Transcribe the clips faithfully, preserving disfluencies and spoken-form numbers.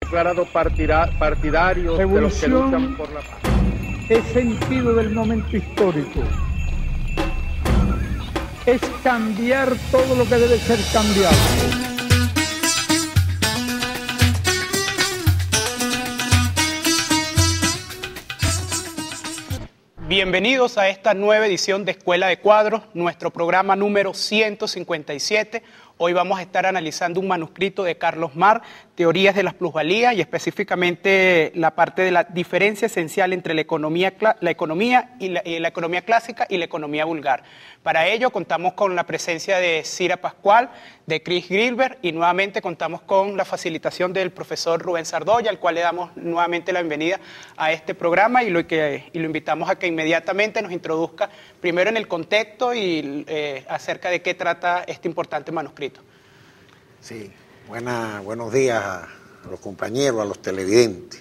declarado partida, partidarios de los que luchan por la paz. Es sentido del momento histórico. Es cambiar todo lo que debe ser cambiado. Bienvenidos a esta nueva edición de Escuela de Cuadros, nuestro programa número ciento cincuenta y siete. Hoy vamos a estar analizando un manuscrito de Carlos Marx, Teorías de las Plusvalías, y específicamente la parte de la diferencia esencial entre la economía, la economía, y la, y la economía clásica y la economía vulgar. Para ello contamos con la presencia de Cira Pascual, de Chris Gilbert, y nuevamente contamos con la facilitación del profesor Rubén Sardoya, al cual le damos nuevamente la bienvenida a este programa y lo, que, y lo invitamos a que inmediatamente nos introduzca primero en el contexto y eh, acerca de qué trata este importante manuscrito. Sí, buena, buenos días a los compañeros, a los televidentes,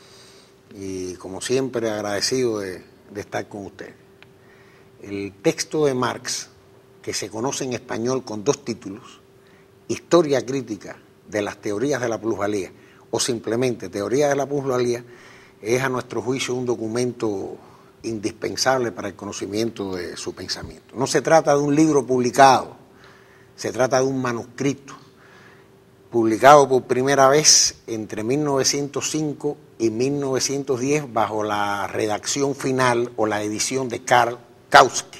y como siempre agradecido de, de estar con ustedes. El texto de Marx, que se conoce en español con dos títulos, Historia crítica de las teorías de la plusvalía o simplemente Teoría de la plusvalía, es a nuestro juicio un documento indispensable para el conocimiento de su pensamiento. No se trata de un libro publicado, se trata de un manuscrito publicado por primera vez entre mil novecientos cinco y mil novecientos diez bajo la redacción final o la edición de Karl Kautsky.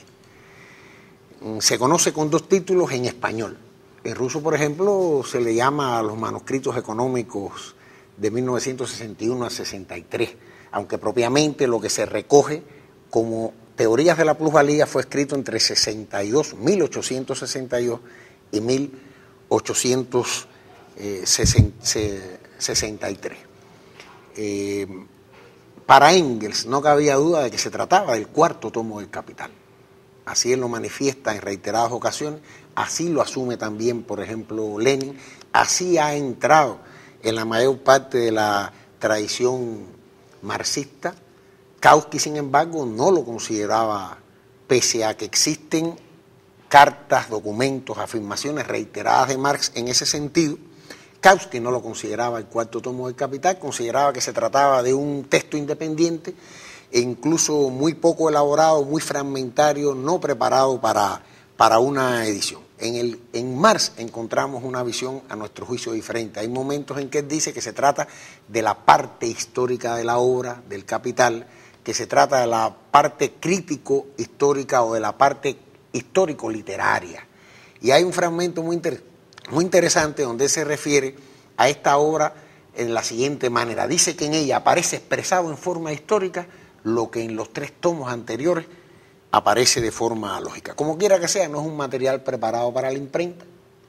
Se conoce con dos títulos en español. En ruso, por ejemplo, se le llama a los manuscritos económicos de mil novecientos sesenta y uno a sesenta y tres, aunque propiamente lo que se recoge como Teorías de la Plusvalía fue escrito entre sesenta y dos, mil ochocientos sesenta y dos y mil ochocientos sesenta y tres. Eh, para Engels no cabía duda de que se trataba del cuarto tomo del Capital. Así él lo manifiesta en reiteradas ocasiones, así lo asume también, por ejemplo, Lenin, así ha entrado en la mayor parte de la tradición marxista. Kautsky, sin embargo, no lo consideraba, pese a que existen cartas, documentos, afirmaciones reiteradas de Marx en ese sentido. Kautsky no lo consideraba el cuarto tomo del Capital, consideraba que se trataba de un texto independiente e incluso muy poco elaborado, muy fragmentario, no preparado para, para una edición. En, el, en Marx encontramos una visión a nuestro juicio diferente. Hay momentos en que él dice que se trata de la parte histórica de la obra, del Capital, que se trata de la parte crítico-histórica o de la parte histórico-literaria. Y hay un fragmento muy, inter, muy interesante donde se refiere a esta obra en la siguiente manera. Dice que en ella aparece expresado en forma histórica lo que en los tres tomos anteriores aparece de forma lógica. Como quiera que sea, no es un material preparado para la imprenta.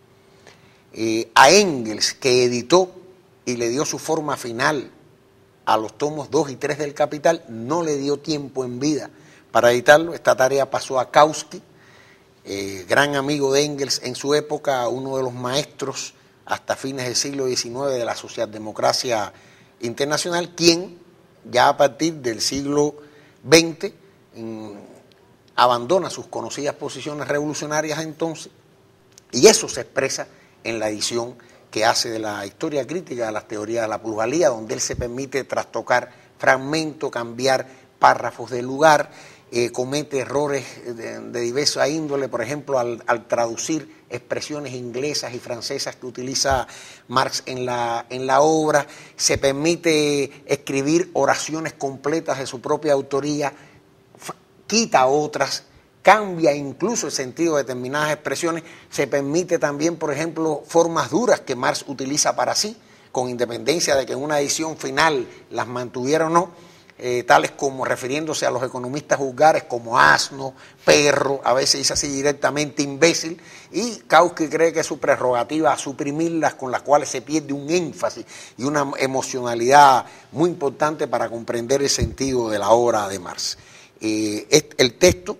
Eh, a Engels, que editó y le dio su forma final a los tomos dos y tres del Capital, no le dio tiempo en vida para editarlo. Esta tarea pasó a Kautsky, eh, gran amigo de Engels en su época, uno de los maestros hasta fines del siglo diecinueve de la socialdemocracia internacional, quien ya a partir del siglo veinte mmm, abandona sus conocidas posiciones revolucionarias entonces, y eso se expresa en la edición que hace de la Historia crítica de las teorías de la plusvalía, donde él se permite trastocar fragmentos, cambiar párrafos de lugar, eh, comete errores de, de diversa índole, por ejemplo, al, al traducir expresiones inglesas y francesas que utiliza Marx en la, en la obra, se permite escribir oraciones completas de su propia autoría, quita otras, cambia incluso el sentido de determinadas expresiones, se permite también, por ejemplo, formas duras que Marx utiliza para sí, con independencia de que en una edición final las mantuviera o no, eh, tales como refiriéndose a los economistas vulgares como asno, perro, a veces dice así directamente imbécil, y Kautsky cree que es su prerrogativa suprimirlas, con las cuales se pierde un énfasis y una emocionalidad muy importante para comprender el sentido de la obra de Marx. Eh, el texto,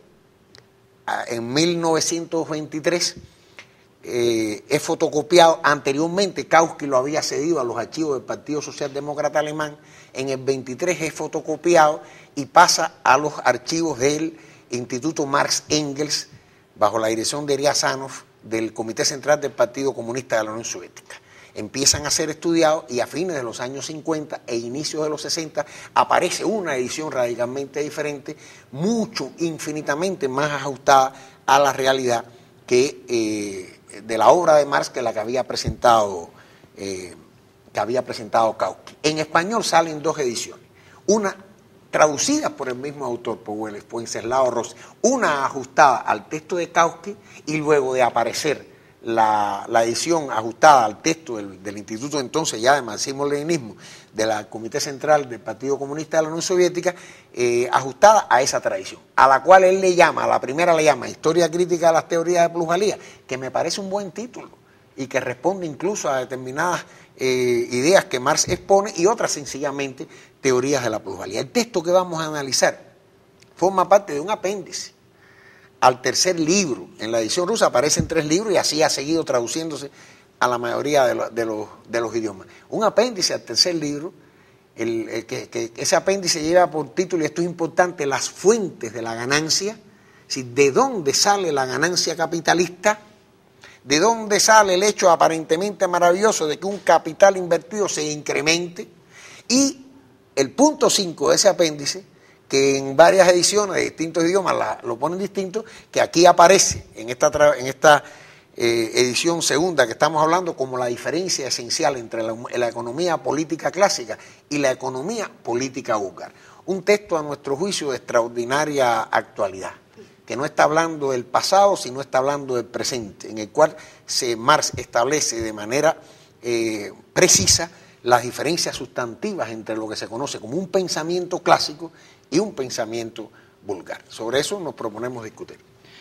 en mil novecientos veintitrés, eh, es fotocopiado. Anteriormente Kautsky lo había cedido a los archivos del Partido Socialdemócrata Alemán. En el veintitrés es fotocopiado y pasa a los archivos del Instituto Marx Engels, bajo la dirección de Riazanov, del Comité Central del Partido Comunista de la Unión Soviética. empiezan a ser estudiados y a fines de los años cincuenta e inicios de los sesenta aparece una edición radicalmente diferente, mucho, infinitamente más ajustada a la realidad que eh, de la obra de Marx que la que había presentado eh, que había presentado Kautsky. En español salen dos ediciones, una traducida por el mismo autor, por Wenceslao Rossi, una ajustada al texto de Kautsky y luego de aparecer La, la edición ajustada al texto del, del Instituto entonces ya de Marxismo-Leninismo de la Comité Central del Partido Comunista de la Unión Soviética, eh, ajustada a esa tradición, a la cual él le llama, a la primera le llama Historia Crítica de las Teorías de Plusvalía, que me parece un buen título y que responde incluso a determinadas eh, ideas que Marx expone y otras sencillamente teorías de la plusvalía. El texto que vamos a analizar forma parte de un apéndice al tercer libro. En la edición rusa aparecen tres libros y así ha seguido traduciéndose a la mayoría de, lo, de, los, de los idiomas. Un apéndice al tercer libro, el, el que, que ese apéndice lleva por título, y esto es importante, las fuentes de la ganancia, ¿sí? De dónde sale la ganancia capitalista, de dónde sale el hecho aparentemente maravilloso de que un capital invertido se incremente, y el punto cinco de ese apéndice, que en varias ediciones de distintos idiomas la, lo ponen distinto, que aquí aparece en esta, en esta eh, edición segunda que estamos hablando como la diferencia esencial entre la, la economía política clásica y la economía política búlgara. Un texto a nuestro juicio de extraordinaria actualidad, que no está hablando del pasado, sino está hablando del presente, en el cual se, Marx establece de manera eh, precisa las diferencias sustantivas entre lo que se conoce como un pensamiento clásico y un pensamiento vulgar. Sobre eso nos proponemos discutir.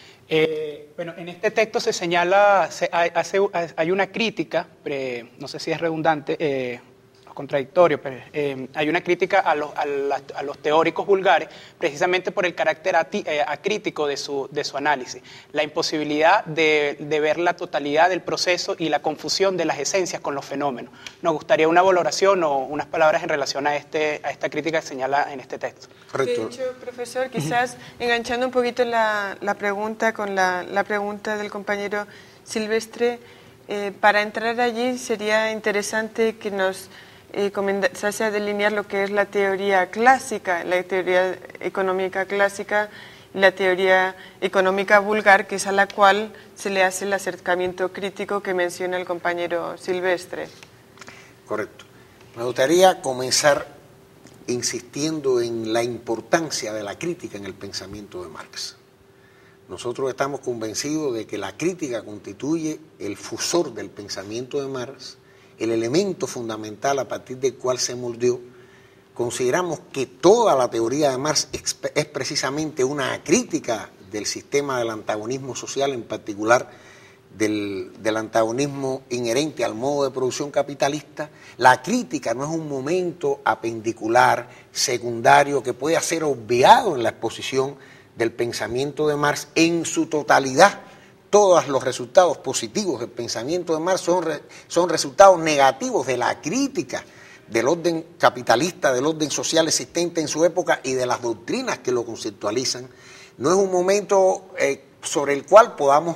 Eh, bueno, en este texto se señala, se hace, hay una crítica, pre, no sé si es redundante, eh, contradictorio, pero eh, hay una crítica a los, a, la, a los teóricos vulgares precisamente por el carácter ati, eh, acrítico de su, de su análisis, la imposibilidad de, de ver la totalidad del proceso y la confusión de las esencias con los fenómenos. Nos gustaría una valoración o unas palabras en relación a, este, a esta crítica que señala en este texto. De hecho, profesor, quizás enganchando un poquito la, la pregunta con la, la pregunta del compañero Silvestre, eh, para entrar allí sería interesante que nos Eh, comenzase a delinear lo que es la teoría clásica, la teoría económica clásica y la teoría económica vulgar, que es a la cual se le hace el acercamiento crítico que menciona el compañero Silvestre. Correcto. Me gustaría comenzar insistiendo en la importancia de la crítica en el pensamiento de Marx. Nosotros estamos convencidos de que la crítica constituye el fusor del pensamiento de Marx, el elemento fundamental a partir del cual se moldeó. Consideramos que toda la teoría de Marx es precisamente una crítica del sistema del antagonismo social, en particular del, del antagonismo inherente al modo de producción capitalista. La crítica no es un momento apendicular, secundario, que puede ser obviado en la exposición del pensamiento de Marx en su totalidad. Todos los resultados positivos del pensamiento de Marx son, re, son resultados negativos de la crítica del orden capitalista, del orden social existente en su época y de las doctrinas que lo conceptualizan. No es un momento eh, sobre el cual podamos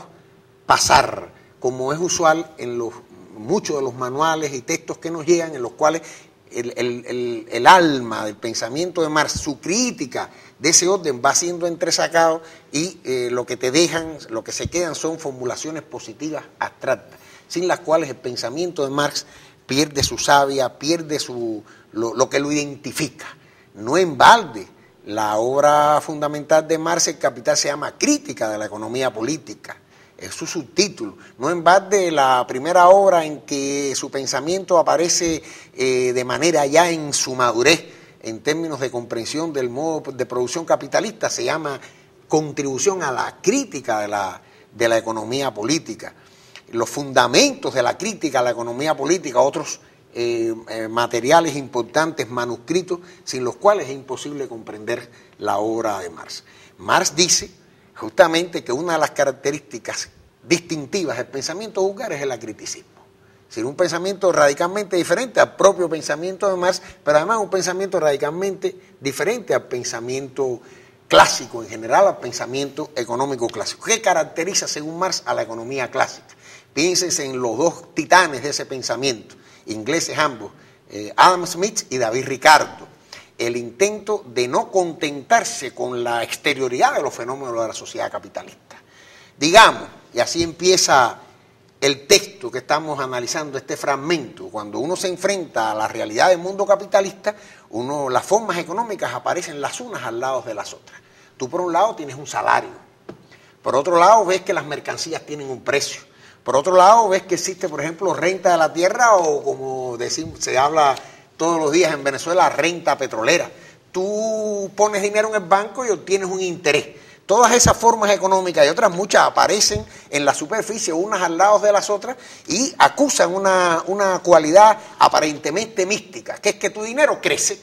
pasar, como es usual en los, muchos de los manuales y textos que nos llegan, en los cuales el, el, el, el alma del pensamiento de Marx, su crítica de ese orden va siendo entresacado y eh, lo que te dejan, lo que se quedan son formulaciones positivas abstractas, sin las cuales el pensamiento de Marx pierde su savia, pierde su, lo, lo que lo identifica. No en balde, la obra fundamental de Marx, El Capital, se llama Crítica de la Economía Política, es su subtítulo. No en balde la primera obra en que su pensamiento aparece eh, de manera ya en su madurez, en términos de comprensión del modo de producción capitalista, se llama Contribución a la crítica de la, de la economía política. Los fundamentos de la crítica a la economía política, otros eh, eh, materiales importantes, manuscritos, sin los cuales es imposible comprender la obra de Marx. Marx dice justamente que una de las características distintivas del pensamiento vulgar es el acriticismo. Es decir, un pensamiento radicalmente diferente al propio pensamiento de Marx, pero además un pensamiento radicalmente diferente al pensamiento clásico, en general al pensamiento económico clásico. ¿Qué caracteriza, según Marx, a la economía clásica? Piénsense en los dos titanes de ese pensamiento, ingleses ambos, eh, Adam Smith y David Ricardo. El intento de no contentarse con la exterioridad de los fenómenos de la sociedad capitalista. Digamos, y así empieza el texto que estamos analizando, este fragmento, cuando uno se enfrenta a la realidad del mundo capitalista, uno, las formas económicas aparecen las unas al lado de las otras. Tú por un lado tienes un salario, por otro lado ves que las mercancías tienen un precio, por otro lado ves que existe, por ejemplo, renta de la tierra o, como decimos, se habla todos los días en Venezuela, renta petrolera. Tú pones dinero en el banco y obtienes un interés. Todas esas formas económicas y otras muchas aparecen en la superficie, unas al lado de las otras, y acusan una, una cualidad aparentemente mística, que es que tu dinero crece.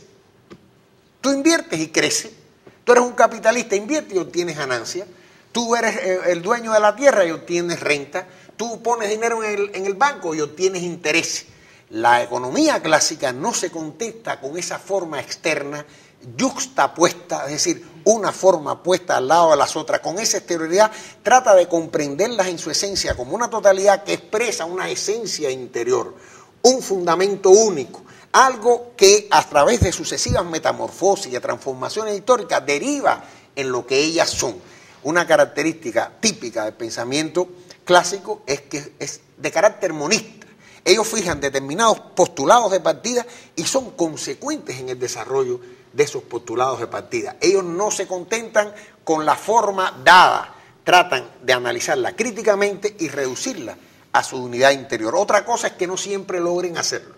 Tú inviertes y crece. Tú eres un capitalista, inviertes y obtienes ganancia. Tú eres el dueño de la tierra y obtienes renta. Tú pones dinero en el, en el banco y obtienes interés. La economía clásica no se contesta con esa forma externa yuxtapuesta, es decir, una forma puesta al lado de las otras. Con esa exterioridad trata de comprenderlas en su esencia como una totalidad que expresa una esencia interior, un fundamento único, algo que a través de sucesivas metamorfosis y transformaciones históricas deriva en lo que ellas son. Una característica típica del pensamiento clásico es que es de carácter monista. Ellos fijan determinados postulados de partida y son consecuentes en el desarrollo de esos postulados de partida. Ellos no se contentan con la forma dada, tratan de analizarla críticamente y reducirla a su unidad interior. Otra cosa es que no siempre logren hacerlo.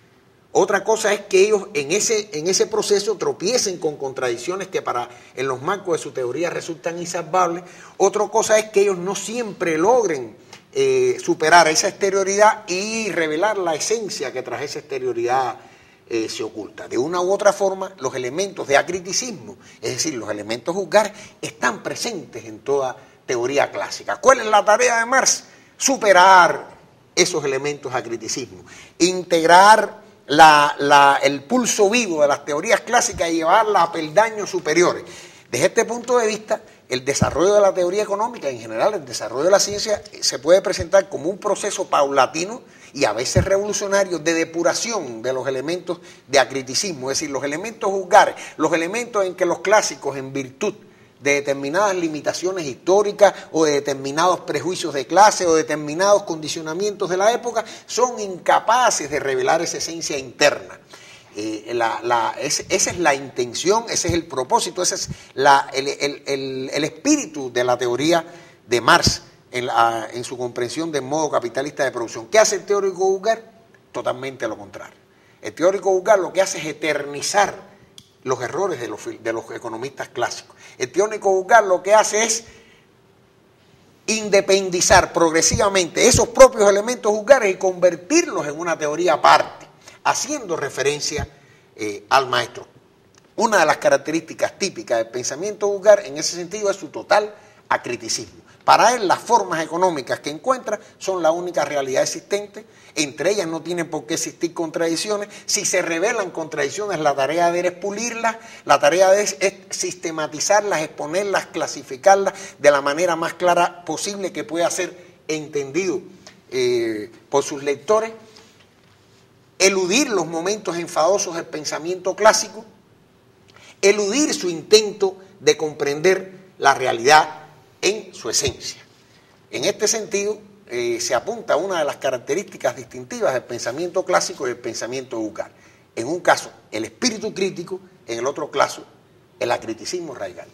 Otra cosa es que ellos en ese, en ese proceso tropiecen con contradicciones que para en los marcos de su teoría resultan insalvables. Otra cosa es que ellos no siempre logren eh, superar esa exterioridad y revelar la esencia que tras esa exterioridad eh, se oculta. De una u otra forma, los elementos de acriticismo, es decir, los elementos juzgar, están presentes en toda teoría clásica. ¿Cuál es la tarea de Marx? Superar esos elementos de acriticismo, integrar La, la, el pulso vivo de las teorías clásicas y llevarla a peldaños superiores. Desde este punto de vista, el desarrollo de la teoría económica, en general el desarrollo de la ciencia, se puede presentar como un proceso paulatino y a veces revolucionario de depuración de los elementos de acriticismo, es decir, los elementos juzgares, los elementos en que los clásicos, en virtud de determinadas limitaciones históricas o de determinados prejuicios de clase o determinados condicionamientos de la época, son incapaces de revelar esa esencia interna. Eh, la, la, es, esa es la intención, ese es el propósito, ese es la, el, el, el, el espíritu de la teoría de Marx en, la, en su comprensión del modo capitalista de producción. ¿Qué hace el teórico juzgar? Totalmente lo contrario. El teórico juzgar lo que hace es eternizar los errores de los, de los economistas clásicos. El teórico juzgar lo que hace es independizar progresivamente esos propios elementos juzgares y convertirlos en una teoría aparte, haciendo referencia eh, al maestro. Una de las características típicas del pensamiento juzgar en ese sentido es su total acriticismo. Para él las formas económicas que encuentra son la única realidad existente, entre ellas no tienen por qué existir contradicciones. Si se revelan contradicciones, la tarea de él es pulirlas, la tarea de él es sistematizarlas, exponerlas, clasificarlas de la manera más clara posible que pueda ser entendido eh, por sus lectores, eludir los momentos enfadosos del pensamiento clásico, eludir su intento de comprender la realidad en su esencia. En este sentido, eh, se apunta a una de las características distintivas del pensamiento clásico y del pensamiento juzgar. En un caso, el espíritu crítico, en el otro caso, el acriticismo radical.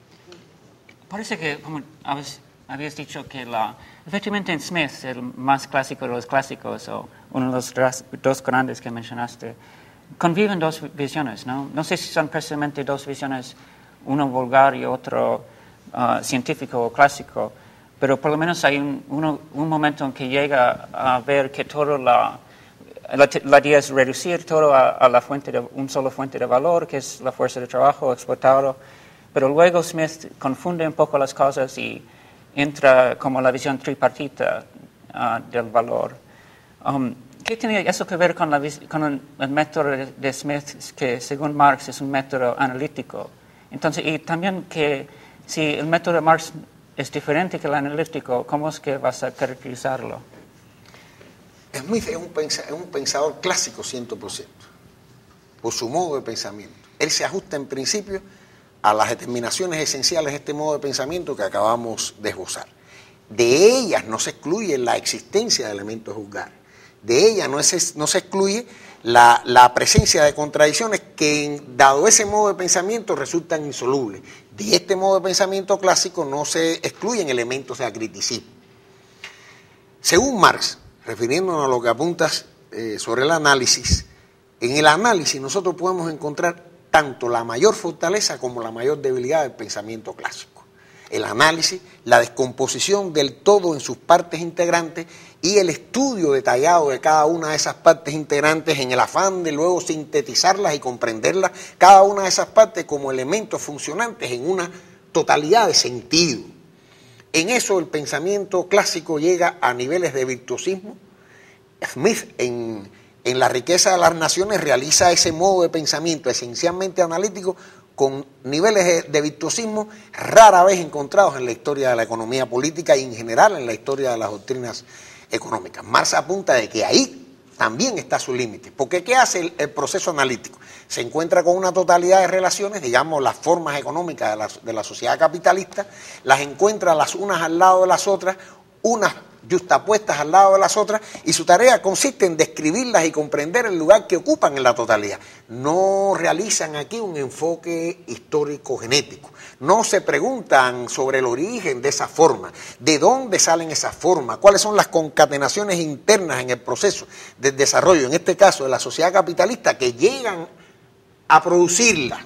Parece que, como habéis, habías dicho, que la, efectivamente en Smith, el más clásico de los clásicos, o uno de los dos grandes que mencionaste, conviven dos visiones, ¿no? No sé si son precisamente dos visiones, uno vulgar y otro Uh, científico o clásico, pero por lo menos hay un, uno, un momento en que llega a ver que todo la, la, la idea es reducir todo a, a la fuente de un solo fuente de valor, que es la fuerza de trabajo explotado, pero luego Smith confunde un poco las cosas y entra como la visión tripartita uh, del valor. Um, ¿Qué tiene eso que ver con, la, con el, el método de, de Smith, que según Marx es un método analítico? Entonces, y también que si el método de Marx es diferente que el analítico, ¿cómo es que vas a caracterizarlo? Smith es un, pensa, es un pensador clásico cien por ciento, por su modo de pensamiento. Él se ajusta en principio a las determinaciones esenciales de este modo de pensamiento que acabamos de esbozar. De ellas no se excluye la existencia de elementos a juzgar. De ellas no, es, no se excluye la, la presencia de contradicciones que, dado ese modo de pensamiento, resultan insolubles. De este modo de pensamiento clásico no se excluyen elementos de acriticismo. Según Marx, refiriéndonos a lo que apuntas eh, sobre el análisis, en el análisis nosotros podemos encontrar tanto la mayor fortaleza como la mayor debilidad del pensamiento clásico. El análisis, la descomposición del todo en sus partes integrantes y el estudio detallado de cada una de esas partes integrantes en el afán de luego sintetizarlas y comprenderlas, cada una de esas partes como elementos funcionantes en una totalidad de sentido. En eso el pensamiento clásico llega a niveles de virtuosismo. Smith en, en La riqueza de las naciones realiza ese modo de pensamiento esencialmente analítico con niveles de, de virtuosismo rara vez encontrados en la historia de la economía política y en general en la historia de las doctrinas económicas. Marx apunta de que ahí también está su límite, porque ¿qué hace el, el proceso analítico? Se encuentra con una totalidad de relaciones, digamos las formas económicas de la, de la sociedad capitalista, las encuentra las unas al lado de las otras, unas yuxtapuestas al lado de las otras, y su tarea consiste en describirlas y comprender el lugar que ocupan en la totalidad. No realizan aquí un enfoque histórico-genético, no se preguntan sobre el origen de esa forma, de dónde salen esas formas, cuáles son las concatenaciones internas en el proceso del desarrollo, en este caso de la sociedad capitalista, que llegan a producirla.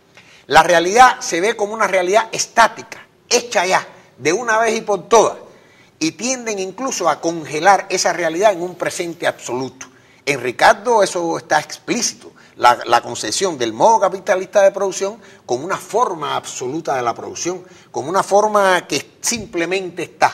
La realidad se ve como una realidad estática, hecha ya, de una vez y por todas, y tienden incluso a congelar esa realidad en un presente absoluto. En Ricardo eso está explícito, la, la concepción del modo capitalista de producción como una forma absoluta de la producción, como una forma que simplemente está.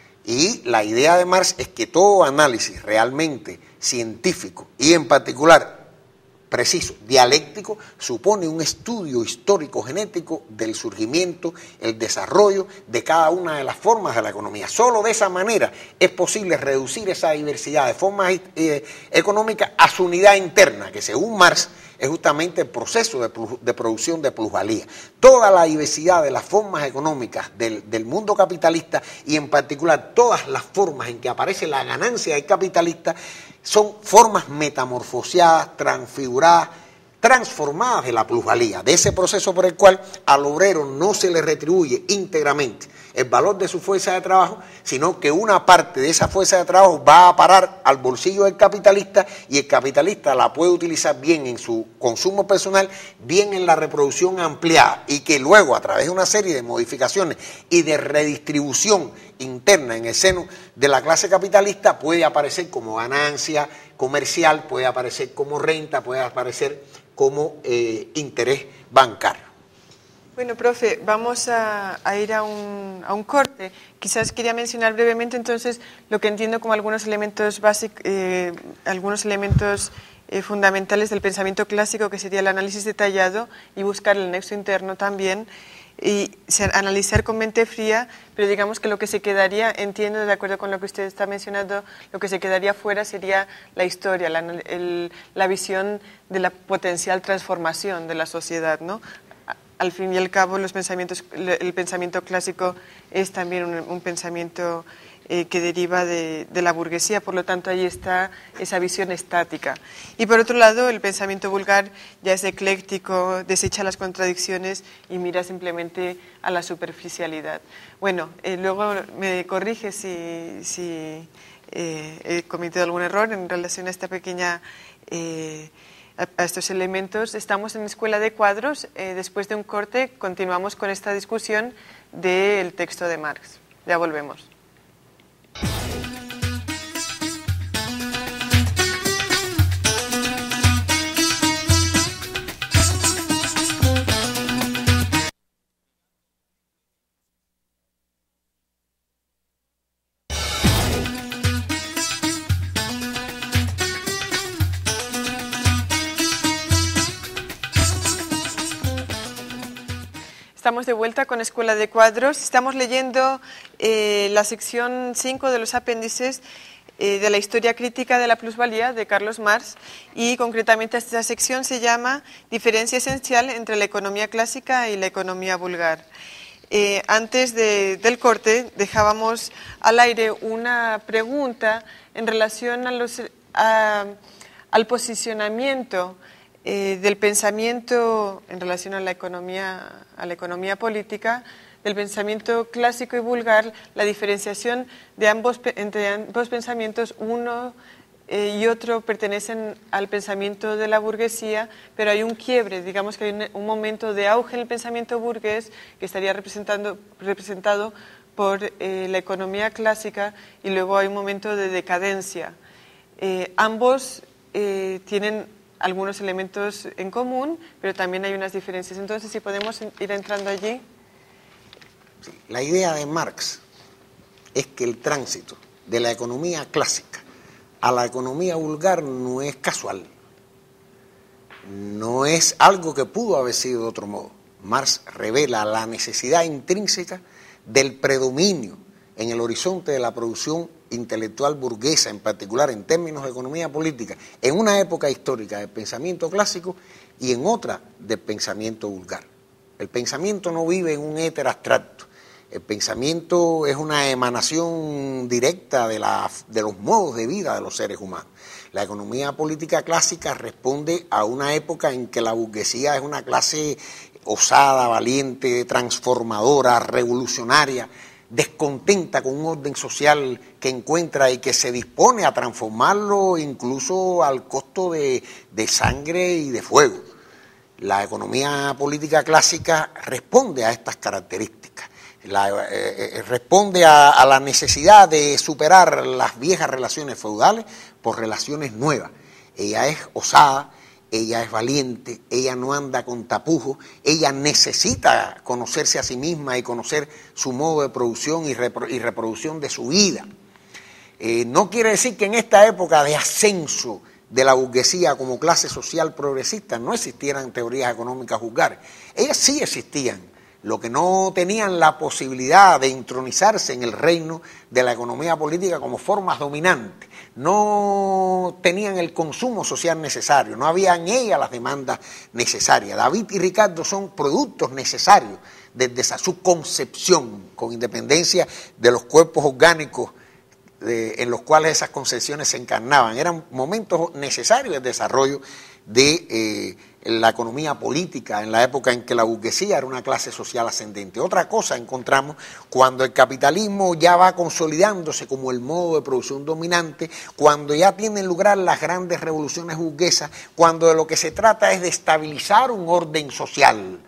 Y la idea de Marx es que todo análisis realmente científico y en particular preciso, dialéctico, supone un estudio histórico-genético del surgimiento, el desarrollo de cada una de las formas de la economía. Solo de esa manera es posible reducir esa diversidad de formas eh, económicas a su unidad interna, que según Marx es justamente el proceso de, de producción de plusvalía. Toda la diversidad de las formas económicas del, del mundo capitalista y en particular todas las formas en que aparece la ganancia del capitalista son formas metamorfoseadas, transfiguradas, transformadas de la plusvalía, de ese proceso por el cual al obrero no se le retribuye íntegramente el valor de su fuerza de trabajo, sino que una parte de esa fuerza de trabajo va a parar al bolsillo del capitalista y el capitalista la puede utilizar bien en su consumo personal, bien en la reproducción ampliada, y que luego a través de una serie de modificaciones y de redistribución interna en el seno de la clase capitalista puede aparecer como ganancia comercial, puede aparecer como renta, puede aparecer como eh, interés bancario. Bueno, profe, vamos a, a ir a un, a un corte. Quizás quería mencionar brevemente entonces lo que entiendo como algunos elementos básicos, eh, algunos elementos eh, fundamentales del pensamiento clásico, que sería el análisis detallado y buscar el nexo interno también, y ser, analizar con mente fría, pero digamos que lo que se quedaría, entiendo, de acuerdo con lo que usted está mencionando, lo que se quedaría fuera sería la historia, la, el, la visión de la potencial transformación de la sociedad, ¿no? Al fin y al cabo, los pensamientos, el pensamiento clásico es también un, un pensamiento eh, que deriva de, de la burguesía, por lo tanto ahí está esa visión estática. Y por otro lado, el pensamiento vulgar ya es ecléctico, desecha las contradicciones y mira simplemente a la superficialidad. Bueno, eh, luego me corrige si, si eh, he cometido algún error en relación a esta pequeña... Eh, a estos elementos. Estamos en Escuela de Cuadros. Eh, después de un corte continuamos con esta discusión del texto de Marx. Ya volvemos. Estamos de vuelta con Escuela de Cuadros. Estamos leyendo eh, la sección cinco de los apéndices eh, de la historia crítica de la plusvalía de Carlos Marx, y concretamente esta sección se llama Diferencia esencial entre la economía clásica y la economía vulgar. Eh, antes de, del corte dejábamos al aire una pregunta en relación a los, a, al posicionamiento eh, del pensamiento en relación a la economía, a la economía política, del pensamiento clásico y vulgar, la diferenciación de ambos, entre ambos pensamientos. Uno eh, y otro pertenecen al pensamiento de la burguesía, pero hay un quiebre, digamos que hay un, un momento de auge en el pensamiento burgués que estaría representando, representado por eh, la economía clásica, y luego hay un momento de decadencia. Eh, ambos eh, tienen algunos elementos en común, pero también hay unas diferencias. Entonces, si podemos ir entrando allí. Sí, la idea de Marx es que el tránsito de la economía clásica a la economía vulgar no es casual, no es algo que pudo haber sido de otro modo. Marx revela la necesidad intrínseca del predominio en el horizonte de la producción intelectual burguesa, en particular en términos de economía política, en una época histórica del pensamiento clásico y en otra del pensamiento vulgar. El pensamiento no vive en un éter abstracto. El pensamiento es una emanación directa de, la, de los modos de vida de los seres humanos. La economía política clásica responde a una época en que la burguesía es una clase osada, valiente, transformadora, revolucionaria, descontenta con un orden social que encuentra y que se dispone a transformarlo incluso al costo de, de sangre y de fuego. La economía política clásica responde a estas características. La, eh, responde a, a la necesidad de superar las viejas relaciones feudales por relaciones nuevas. Ella es osada, ella es valiente, ella no anda con tapujos, ella necesita conocerse a sí misma y conocer su modo de producción y, repro, y reproducción de su vida. Eh, no quiere decir que en esta época de ascenso de la burguesía como clase social progresista no existieran teorías económicas vulgares. Ellas sí existían. Lo que no tenían la posibilidad de intronizarse en el reino de la economía política como formas dominantes, no tenían el consumo social necesario, no había en ella las demandas necesarias. David y Ricardo son productos necesarios desde esa, su concepción, con independencia de los cuerpos orgánicos de, en los cuales esas concepciones se encarnaban. Eran momentos necesarios de desarrollo de eh, la economía política en la época en que la burguesía era una clase social ascendente. Otra cosa encontramos cuando el capitalismo ya va consolidándose como el modo de producción dominante, cuando ya tienen lugar las grandes revoluciones burguesas, cuando de lo que se trata es de estabilizar un orden social.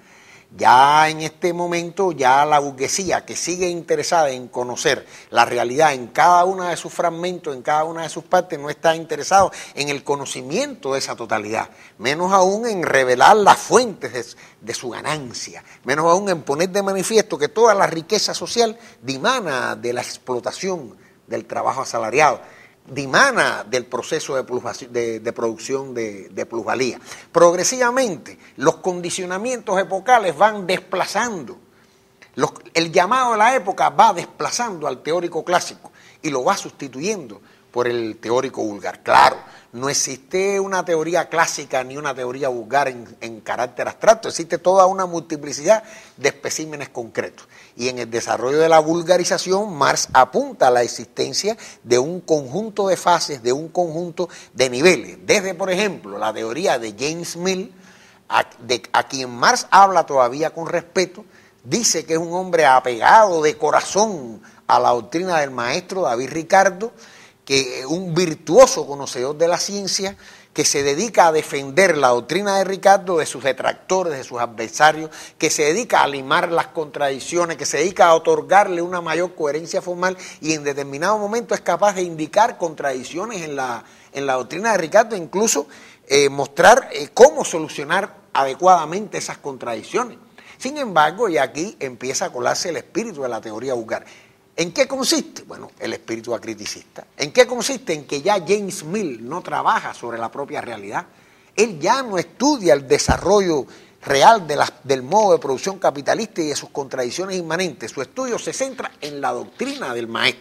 Ya en este momento, ya la burguesía, que sigue interesada en conocer la realidad en cada uno de sus fragmentos, en cada una de sus partes, no está interesado en el conocimiento de esa totalidad, menos aún en revelar las fuentes de, de su ganancia, menos aún en poner de manifiesto que toda la riqueza social dimana de la explotación del trabajo asalariado, dimana del proceso de, de, de producción de, de plusvalía. Progresivamente, los condicionamientos epocales van desplazando, los, el llamado de la época va desplazando al teórico clásico y lo va sustituyendo por el teórico vulgar. Claro, no existe una teoría clásica ni una teoría vulgar en, en carácter abstracto, existe toda una multiplicidad de especímenes concretos. Y en el desarrollo de la vulgarización, Marx apunta a la existencia de un conjunto de fases, de un conjunto de niveles. Desde, por ejemplo, la teoría de James Mill, a, de, a quien Marx habla todavía con respeto, dice que es un hombre apegado de corazón a la doctrina del maestro David Ricardo, que un virtuoso conocedor de la ciencia, que se dedica a defender la doctrina de Ricardo de sus detractores, de sus adversarios, que se dedica a limar las contradicciones, que se dedica a otorgarle una mayor coherencia formal y en determinado momento es capaz de indicar contradicciones en la, en la doctrina de Ricardo, incluso eh, mostrar eh, cómo solucionar adecuadamente esas contradicciones. Sin embargo, y aquí empieza a colarse el espíritu de la teoría vulgar. ¿En qué consiste? Bueno, el espíritu acriticista. ¿En qué consiste? En que ya James Mill no trabaja sobre la propia realidad. Él ya no estudia el desarrollo real de la, del modo de producción capitalista y de sus contradicciones inmanentes. Su estudio se centra en la doctrina del maestro.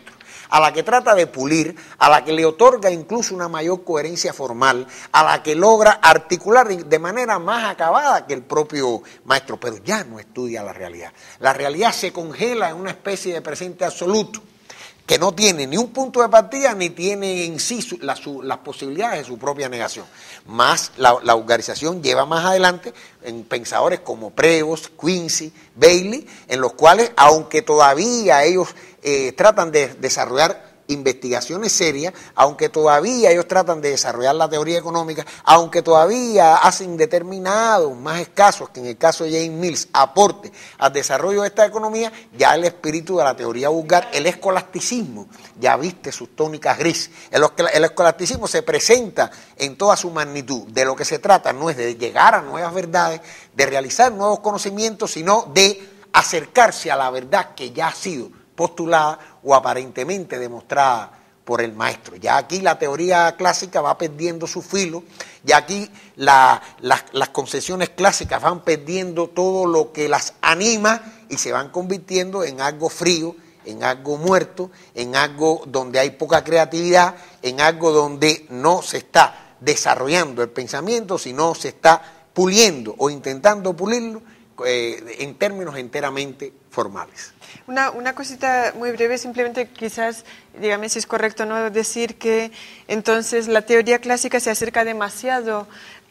a la que trata de pulir, a la que le otorga incluso una mayor coherencia formal, a la que logra articular de manera más acabada que el propio maestro, pero ya no estudia la realidad. La realidad se congela en una especie de presente absoluto, que no tiene ni un punto de partida ni tiene en sí su, la, su, las posibilidades de su propia negación. Más la, la vulgarización lleva más adelante en pensadores como Prevost, Quincy, Bailey, en los cuales, aunque todavía ellos eh, tratan de desarrollar investigaciones serias, aunque todavía ellos tratan de desarrollar la teoría económica, aunque todavía hacen determinados, más escasos que en el caso de James Mills, aporte al desarrollo de esta economía, ya el espíritu de la teoría vulgar, el escolasticismo, ya viste sus tónicas grises. El, el escolasticismo se presenta en toda su magnitud. De lo que se trata no es de llegar a nuevas verdades, de realizar nuevos conocimientos, sino de acercarse a la verdad que ya ha sido postulada o aparentemente demostrada por el maestro. Ya aquí la teoría clásica va perdiendo su filo, ya aquí la, la, las concepciones clásicas van perdiendo todo lo que las anima y se van convirtiendo en algo frío, en algo muerto, en algo donde hay poca creatividad, en algo donde no se está desarrollando el pensamiento, sino se está puliendo o intentando pulirlo eh, en términos enteramente formales. Una, una cosita muy breve, simplemente quizás, dígame si es correcto no decir que entonces la teoría clásica se acerca demasiado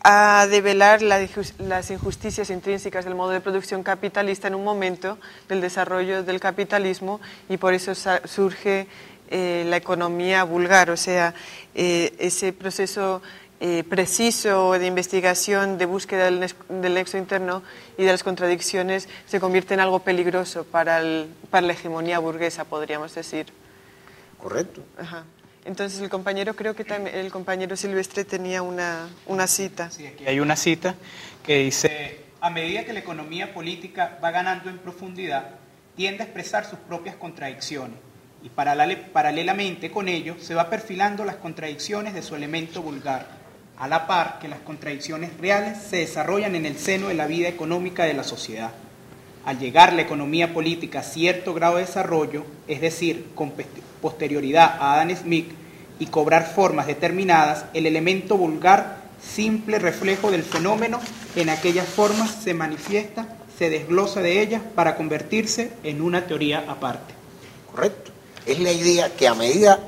a develar la, las injusticias intrínsecas del modo de producción capitalista en un momento del desarrollo del capitalismo y por eso surge eh, la economía vulgar, o sea, eh, ese proceso Eh, preciso de investigación, de búsqueda del, del nexo interno y de las contradicciones se convierte en algo peligroso para, el, para la hegemonía burguesa, podríamos decir. Correcto. Ajá. Entonces el compañero, creo que también, el compañero Silvestre tenía una, una cita. Sí, aquí hay una cita que dice: a medida que la economía política va ganando en profundidad, tiende a expresar sus propias contradicciones y paralelamente con ello se va perfilando las contradicciones de su elemento vulgar, a la par que las contradicciones reales se desarrollan en el seno de la vida económica de la sociedad. Al llegar la economía política a cierto grado de desarrollo, es decir, con posterioridad a Adam Smith, y cobrar formas determinadas, el elemento vulgar, simple reflejo del fenómeno, en aquellas formas se manifiesta, se desglosa de ellas para convertirse en una teoría aparte. Correcto. Es la idea que a medida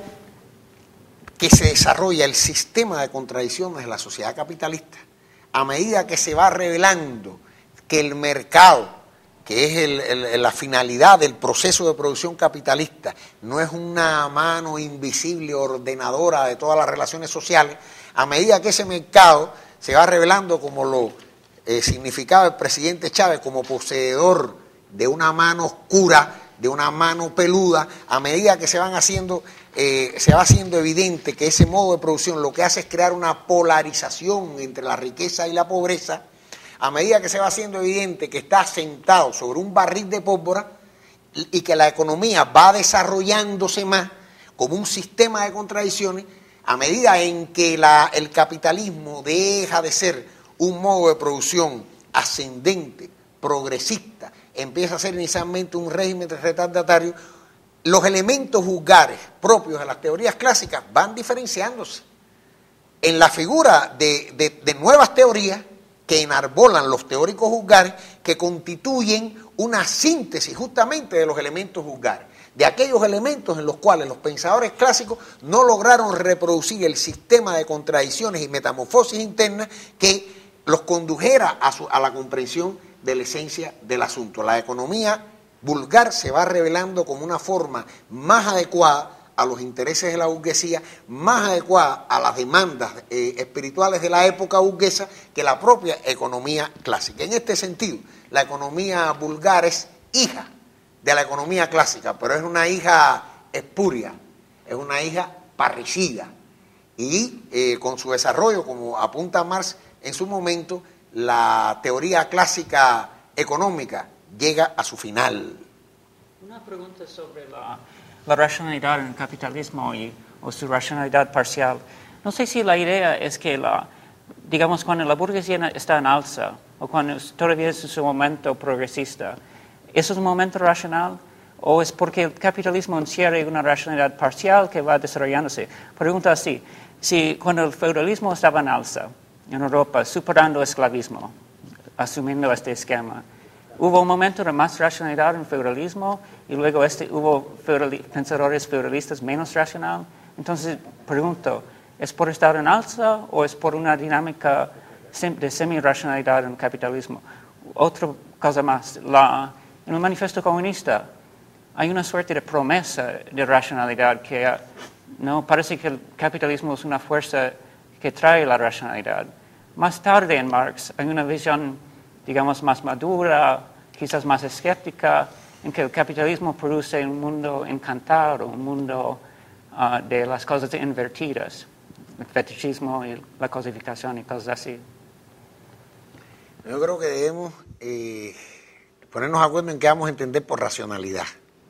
que se desarrolla el sistema de contradicciones de la sociedad capitalista, a medida que se va revelando que el mercado, que es el, el, la finalidad del proceso de producción capitalista, no es una mano invisible ordenadora de todas las relaciones sociales, a medida que ese mercado se va revelando, como lo eh, significaba el presidente Chávez, como poseedor de una mano oscura, de una mano peluda, a medida que se van haciendo, eh, se va haciendo evidente que ese modo de producción lo que hace es crear una polarización entre la riqueza y la pobreza, a medida que se va haciendo evidente que está sentado sobre un barril de pólvora y que la economía va desarrollándose más como un sistema de contradicciones, a medida en que la, el capitalismo deja de ser un modo de producción ascendente, progresista, empieza a ser inicialmente un régimen retardatario, los elementos vulgares propios de las teorías clásicas van diferenciándose en la figura de, de, de nuevas teorías que enarbolan los teóricos vulgares, que constituyen una síntesis justamente de los elementos vulgares, de aquellos elementos en los cuales los pensadores clásicos no lograron reproducir el sistema de contradicciones y metamorfosis internas que los condujera a, su, a la comprensión de la esencia del asunto. La economía vulgar se va revelando como una forma más adecuada a los intereses de la burguesía, más adecuada a las demandas eh, espirituales de la época burguesa que la propia economía clásica. En este sentido, la economía vulgar es hija de la economía clásica, pero es una hija espuria, es una hija parricida. Y eh, con su desarrollo, como apunta Marx en su momento, la teoría clásica económica llega a su final. Una pregunta sobre la, la racionalidad en el capitalismo y, o su racionalidad parcial. No sé si la idea es que, la, digamos, cuando la burguesía está en alza o cuando todavía es su momento progresista, ¿eso es un momento racional? ¿O es porque el capitalismo encierra una racionalidad parcial que va desarrollándose? Pregunta así, si cuando el feudalismo estaba en alza en Europa, superando el esclavismo, asumiendo este esquema, ¿hubo un momento de más racionalidad en el feudalismo y luego este, hubo feudali- pensadores feudalistas menos racional? Entonces, pregunto, ¿es por estar en alza o es por una dinámica de semi-racionalidad en el capitalismo? Otra cosa más, la, en el manifiesto comunista hay una suerte de promesa de racionalidad que no parece que el capitalismo es una fuerza que trae la racionalidad. Más tarde en Marx hay una visión, digamos, más madura, quizás más escéptica, en que el capitalismo produce un mundo encantado, un mundo uh, de las cosas invertidas, el fetichismo y la cosificación y cosas así. Yo creo que debemos eh, ponernos de acuerdo en que vamos a entender por racionalidad.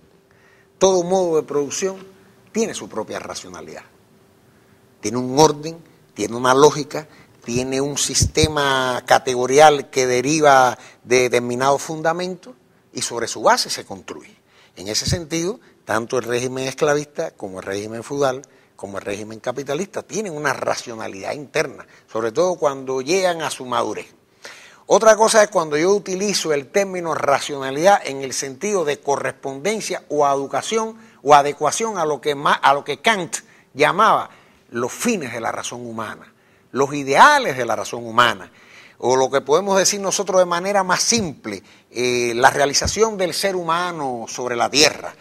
Todo modo de producción tiene su propia racionalidad. Tiene un orden, tiene una lógica, tiene un sistema categorial que deriva de determinados fundamentos y sobre su base se construye. En ese sentido, tanto el régimen esclavista como el régimen feudal, como el régimen capitalista, tienen una racionalidad interna, sobre todo cuando llegan a su madurez. Otra cosa es cuando yo utilizo el término racionalidad en el sentido de correspondencia o educación o adecuación a lo que, a lo que Kant llamaba los fines de la razón humana, los ideales de la razón humana, o lo que podemos decir nosotros de manera más simple, eh, la realización del ser humano sobre la tierra,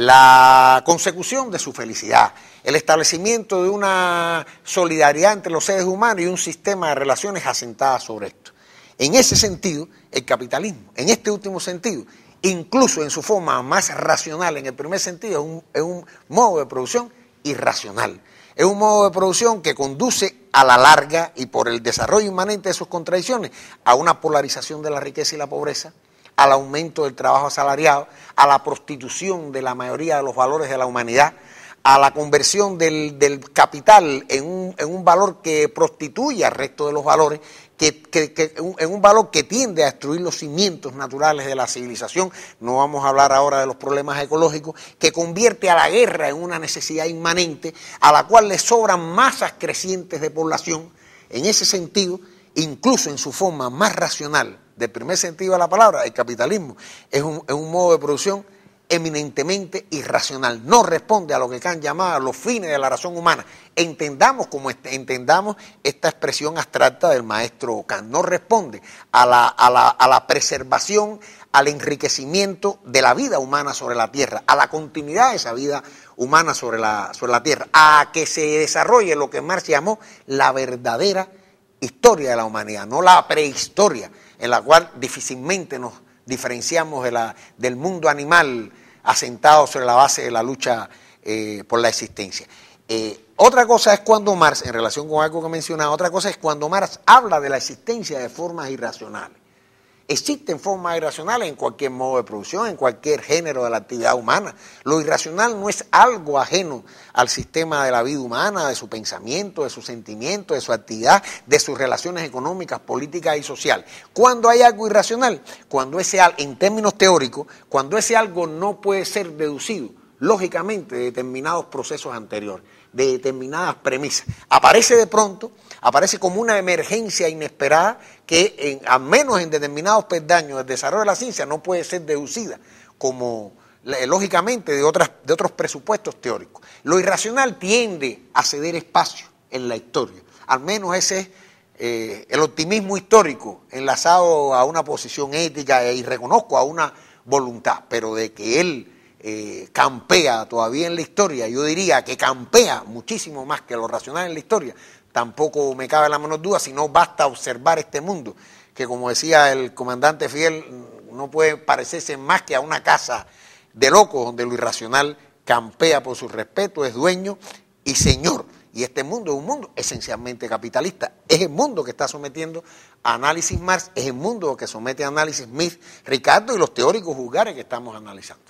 la consecución de su felicidad, el establecimiento de una solidaridad entre los seres humanos y un sistema de relaciones asentadas sobre esto. En ese sentido, el capitalismo, en este último sentido, incluso en su forma más racional, en el primer sentido, es un, es un modo de producción irracional. Es un modo de producción que conduce a la larga y por el desarrollo inmanente de sus contradicciones a una polarización de la riqueza y la pobreza, al aumento del trabajo asalariado, a la prostitución de la mayoría de los valores de la humanidad, a la conversión del, del capital en un, en un valor que prostituye al resto de los valores, que, que, que un, en un valor que tiende a destruir los cimientos naturales de la civilización. No vamos a hablar ahora de los problemas ecológicos, que convierte a la guerra en una necesidad inmanente, a la cual le sobran masas crecientes de población. En ese sentido, incluso en su forma más racional, del primer sentido de la palabra, el capitalismo es un, es un modo de producción eminentemente irracional, no responde a lo que Kant llamaba los fines de la razón humana. Entendamos como este, entendamos esta expresión abstracta del maestro Kant, no responde a la, a, la, a la preservación, al enriquecimiento de la vida humana sobre la tierra, a la continuidad de esa vida humana sobre la, sobre la tierra, a que se desarrolle lo que Marx llamó la verdadera historia de la humanidad, no la prehistoria, en la cual difícilmente nos diferenciamos de la, del mundo animal asentado sobre la base de la lucha eh, por la existencia. Eh, otra cosa es cuando Marx, en relación con algo que mencionaba, otra cosa es cuando Marx habla de la existencia de formas irracionales. Existen formas irracionales en cualquier modo de producción, en cualquier género de la actividad humana. Lo irracional no es algo ajeno al sistema de la vida humana, de su pensamiento, de sus sentimientos, de su actividad, de sus relaciones económicas, políticas y sociales. ¿Cuándo hay algo irracional? Cuando ese algo, en términos teóricos, cuando ese algo no puede ser deducido, lógicamente, de determinados procesos anteriores, de determinadas premisas. Aparece de pronto, aparece como una emergencia inesperada que, en, al menos en determinados peldaños del desarrollo de la ciencia, no puede ser deducida como, lógicamente, de, otras, de otros presupuestos teóricos. Lo irracional tiende a ceder espacio en la historia. Al menos ese es eh, el optimismo histórico enlazado a una posición ética y reconozco a una voluntad, pero de que él Eh, campea todavía en la historia, yo diría que campea muchísimo más que lo racional en la historia, tampoco me cabe la menor duda, sino basta observar este mundo, que como decía el comandante Fidel, no puede parecerse más que a una casa de locos, donde lo irracional campea por su respeto, es dueño y señor. Y este mundo es un mundo esencialmente capitalista. Es el mundo que está sometiendo a análisis Marx, es el mundo que somete a análisis Smith, Ricardo y los teóricos vulgares que estamos analizando.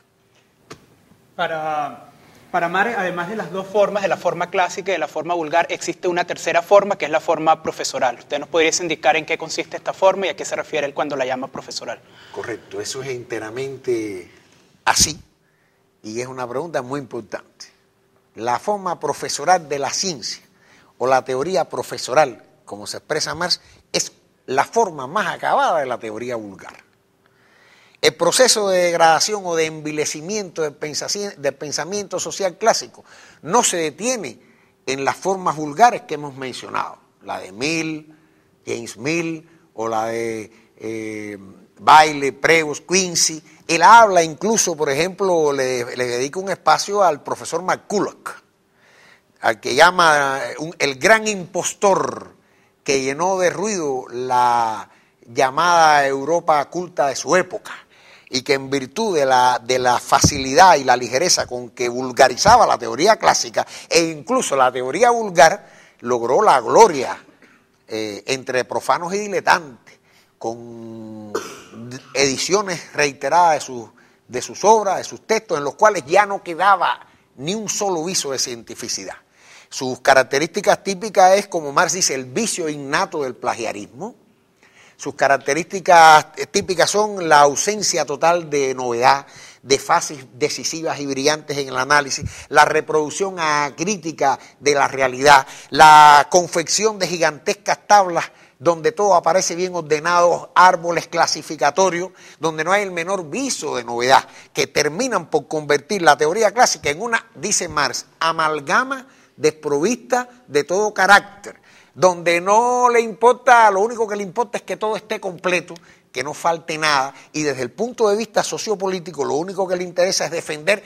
Para, para Marx, además de las dos formas, de la forma clásica y de la forma vulgar, existe una tercera forma, que es la forma profesoral. ¿Usted nos podría indicar en qué consiste esta forma y a qué se refiere él cuando la llama profesoral? Correcto, eso es enteramente así. y es una pregunta muy importante. La forma profesoral de la ciencia o la teoría profesoral, como se expresa Marx, es la forma más acabada de la teoría vulgar. El proceso de degradación o de envilecimiento del pensamiento, del pensamiento social clásico no se detiene en las formas vulgares que hemos mencionado, la de Mill, James Mill o la de eh, Bailey, Prevost, Quincy. Él habla incluso, por ejemplo, le, le dedica un espacio al profesor McCulloch, al que llama un, el gran impostor que llenó de ruido la llamada Europa culta de su época, y que en virtud de la, de la facilidad y la ligereza con que vulgarizaba la teoría clásica e incluso la teoría vulgar, logró la gloria eh, entre profanos y diletantes, con ediciones reiteradas de sus, de sus obras, de sus textos, en los cuales ya no quedaba ni un solo viso de cientificidad. Sus características típicas es, como Marx dice, el vicio innato del plagiarismo. Sus características típicas son la ausencia total de novedad, de fases decisivas y brillantes en el análisis, la reproducción acrítica de la realidad, la confección de gigantescas tablas donde todo aparece bien ordenado, árboles clasificatorios, donde no hay el menor viso de novedad, que terminan por convertir la teoría clásica en una, dice Marx, amalgama desprovista de todo carácter, donde no le importa, lo único que le importa es que todo esté completo, que no falte nada, y desde el punto de vista sociopolítico lo único que le interesa es defender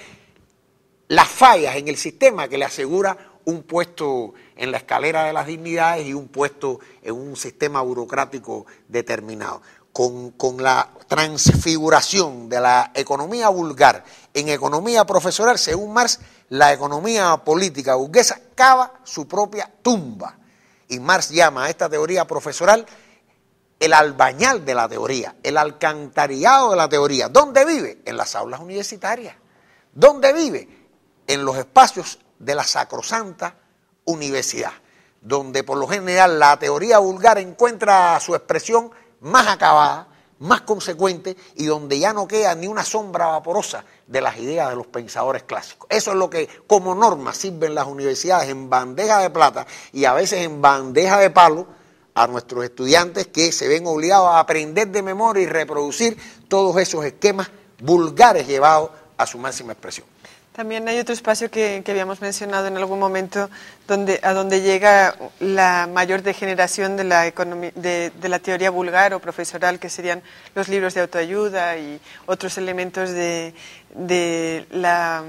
las fallas en el sistema que le asegura un puesto en la escalera de las dignidades y un puesto en un sistema burocrático determinado. Con, con la transfiguración de la economía vulgar en economía profesoral, según Marx, la economía política burguesa cava su propia tumba. Y Marx llama a esta teoría profesoral el albañal de la teoría, el alcantarillado de la teoría. ¿Dónde vive? En las aulas universitarias. ¿Dónde vive? En los espacios de la sacrosanta universidad, donde por lo general la teoría vulgar encuentra su expresión más acabada, más consecuente, y donde ya no queda ni una sombra vaporosa de las ideas de los pensadores clásicos. Eso es lo que como norma sirven las universidades en bandeja de plata y a veces en bandeja de palo a nuestros estudiantes, que se ven obligados a aprender de memoria y reproducir todos esos esquemas vulgares llevados a su máxima expresión. También hay otro espacio que, que habíamos mencionado en algún momento, donde, a donde llega la mayor degeneración de la, economía, de, de la teoría vulgar o profesoral, que serían los libros de autoayuda y otros elementos de, de la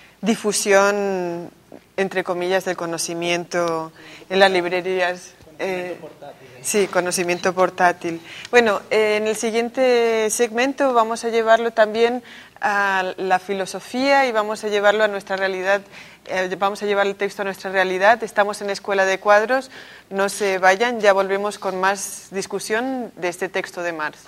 difusión, entre comillas, del conocimiento en las librerías. Eh, sí, conocimiento portátil. Bueno, eh, en el siguiente segmento vamos a llevarlo también a la filosofía y vamos a llevarlo a nuestra realidad, eh, vamos a llevar el texto a nuestra realidad. Estamos en Escuela de Cuadros, no se vayan, ya volvemos con más discusión de este texto de Marx.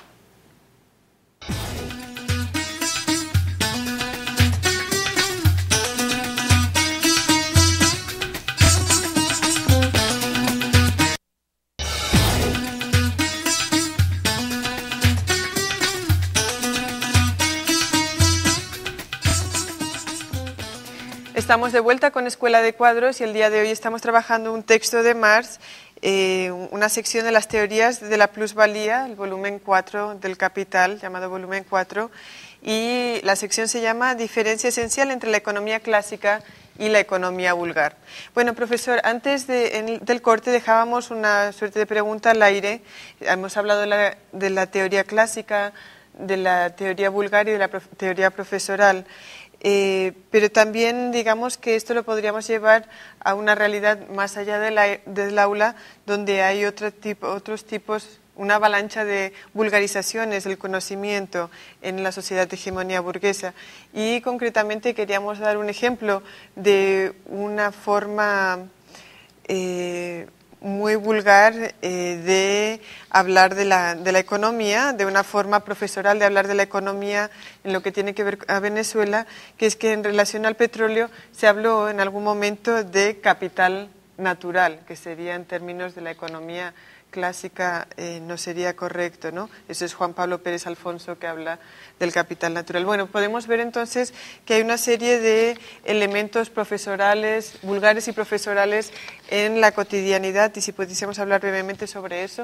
Estamos de vuelta con Escuela de Cuadros y el día de hoy estamos trabajando un texto de Marx, eh, una sección de las teorías de la plusvalía, el volumen cuatro del Capital, llamado volumen cuatro, y la sección se llama Diferencia esencial entre la economía clásica y la economía vulgar. Bueno, profesor, antes de, en, del corte dejábamos una suerte de pregunta al aire. Hemos hablado de la, de la teoría clásica, de la teoría vulgar y de la prof, teoría profesoral. Eh, pero también digamos que esto lo podríamos llevar a una realidad más allá de la, del aula, donde hay otro tipo, otros tipos, una avalancha de vulgarizaciones del conocimiento en la sociedad de hegemonía burguesa. Y concretamente queríamos dar un ejemplo de una forma eh, muy vulgar eh, de hablar de la, de la economía, de una forma profesoral de hablar de la economía en lo que tiene que ver a Venezuela, que es que en relación al petróleo se habló en algún momento de capital natural, que sería en términos de la economía clásica eh, no sería correcto, ¿no? Ese es Juan Pablo Pérez Alfonso, que habla del capital natural. Bueno, podemos ver entonces que hay una serie de elementos profesorales, vulgares y profesorales en la cotidianidad, y si pudiésemos hablar brevemente sobre eso.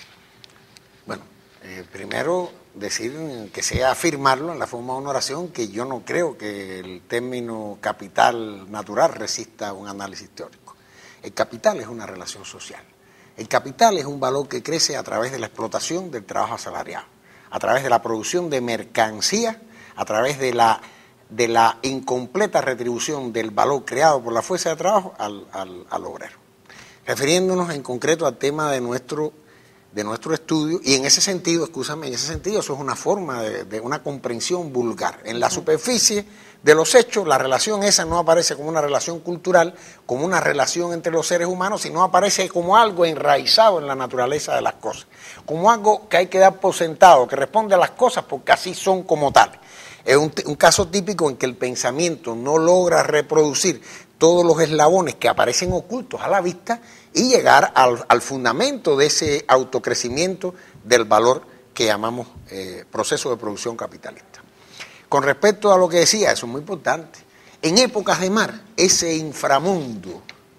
Bueno, eh, primero decir que sea afirmarlo en la forma de una oración, que yo no creo que el término capital natural resista a un análisis teórico. El capital es una relación social. El capital es un valor que crece a través de la explotación del trabajo asalariado, a través de la producción de mercancía, a través de la, de la incompleta retribución del valor creado por la fuerza de trabajo al, al, al obrero. Refiriéndonos en concreto al tema de nuestro, de nuestro estudio, y en ese sentido, escúchame, en ese sentido eso es una forma de, de una comprensión vulgar. En la superficie de los hechos, la relación esa no aparece como una relación cultural, como una relación entre los seres humanos, sino aparece como algo enraizado en la naturaleza de las cosas, como algo que hay que dar por sentado, que responde a las cosas porque así son como tales. Es un, un caso típico en que el pensamiento no logra reproducir todos los eslabones que aparecen ocultos a la vista y llegar al, al fundamento de ese autocrecimiento del valor que llamamos eh, proceso de producción capitalista. Con respecto a lo que decía, eso es muy importante. En épocas de mar, ese inframundo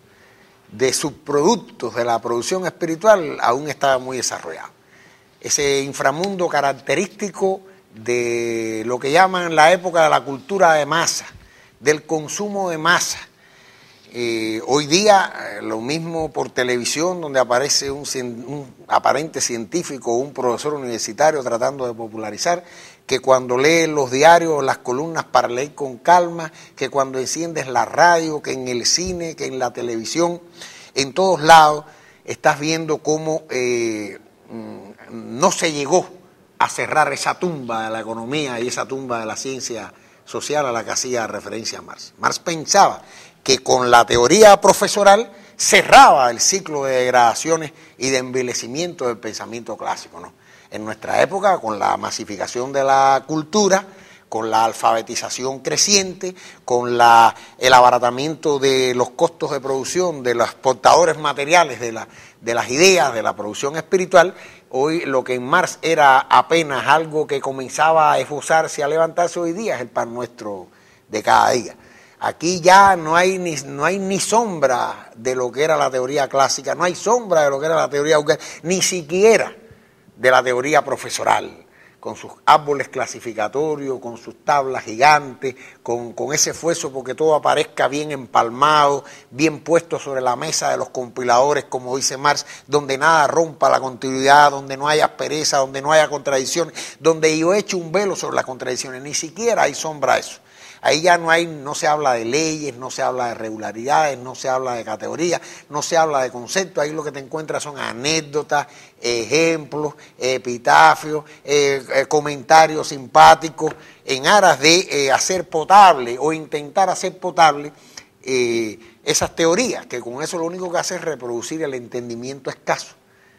de subproductos de la producción espiritual aún estaba muy desarrollado. Ese inframundo característico de lo que llaman la época de la cultura de masa, del consumo de masa. Eh, hoy día, eh, lo mismo por televisión, donde aparece un, un aparente científico o un profesor universitario tratando de popularizar, que cuando lees los diarios, las columnas para leer con calma, que cuando enciendes la radio, que en el cine, que en la televisión, en todos lados, estás viendo cómo eh, no se llegó a cerrar esa tumba de la economía y esa tumba de la ciencia social a la que hacía referencia Marx. Marx pensaba que con la teoría profesoral cerraba el ciclo de degradaciones y de envilecimiento del pensamiento clásico, ¿no? En nuestra época, con la masificación de la cultura, con la alfabetización creciente, con la, el abaratamiento de los costos de producción, de los portadores materiales de, la, de las ideas, de la producción espiritual, hoy lo que en Marx era apenas algo que comenzaba a esbozarse, a levantarse, hoy día es el pan nuestro de cada día. Aquí ya no hay, ni, no hay ni sombra de lo que era la teoría clásica, no hay sombra de lo que era la teoría vulgar, ni siquiera de la teoría profesoral, con sus árboles clasificatorios, con sus tablas gigantes, con, con ese esfuerzo porque todo aparezca bien empalmado, bien puesto sobre la mesa de los compiladores, como dice Marx, donde nada rompa la continuidad, donde no haya aspereza, donde no haya contradicciones, donde yo echo un velo sobre las contradicciones, ni siquiera hay sombra de eso. Ahí ya no hay, no se habla de leyes, no se habla de regularidades, no se habla de categorías, no se habla de conceptos. Ahí lo que te encuentras son anécdotas, ejemplos, epitafios, eh, eh, comentarios simpáticos en aras de eh, hacer potable o intentar hacer potable eh, esas teorías, que con eso lo único que hace es reproducir el entendimiento escaso,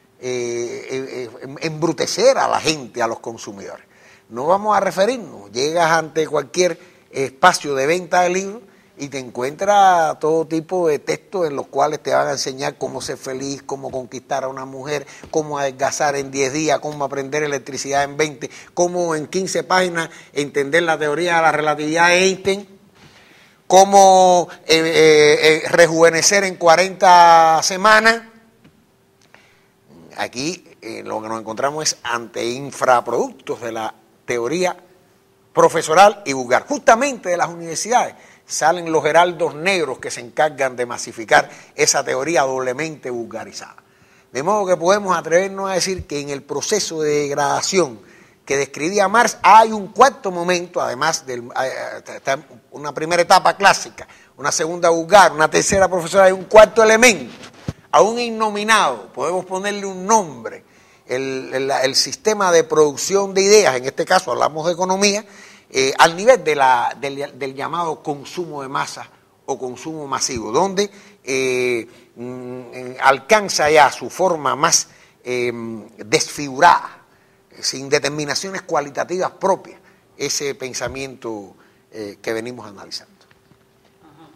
eh, eh, eh, embrutecer a la gente, a los consumidores. No vamos a referirnos, llegas ante cualquier espacio de venta de libros y te encuentras todo tipo de textos en los cuales te van a enseñar cómo ser feliz, cómo conquistar a una mujer, cómo adelgazar en diez días, cómo aprender electricidad en veinte, cómo en quince páginas entender la teoría de la relatividad de Einstein, cómo eh, eh, eh, rejuvenecer en cuarenta semanas. Aquí eh, lo que nos encontramos es ante infraproductos de la teoría profesoral y vulgar. Justamente de las universidades salen los heraldos negros que se encargan de masificar esa teoría doblemente vulgarizada. De modo que podemos atrevernos a decir que en el proceso de degradación que describía Marx hay un cuarto momento, además de una primera etapa clásica, una segunda vulgar, una tercera profesoral, hay un cuarto elemento, aún innominado, podemos ponerle un nombre, el, el, el sistema de producción de ideas, en este caso hablamos de economía, Eh, al nivel de la, del, del llamado consumo de masa o consumo masivo, donde eh, mm, alcanza ya su forma más eh, desfigurada, sin determinaciones cualitativas propias, ese pensamiento eh, que venimos analizando.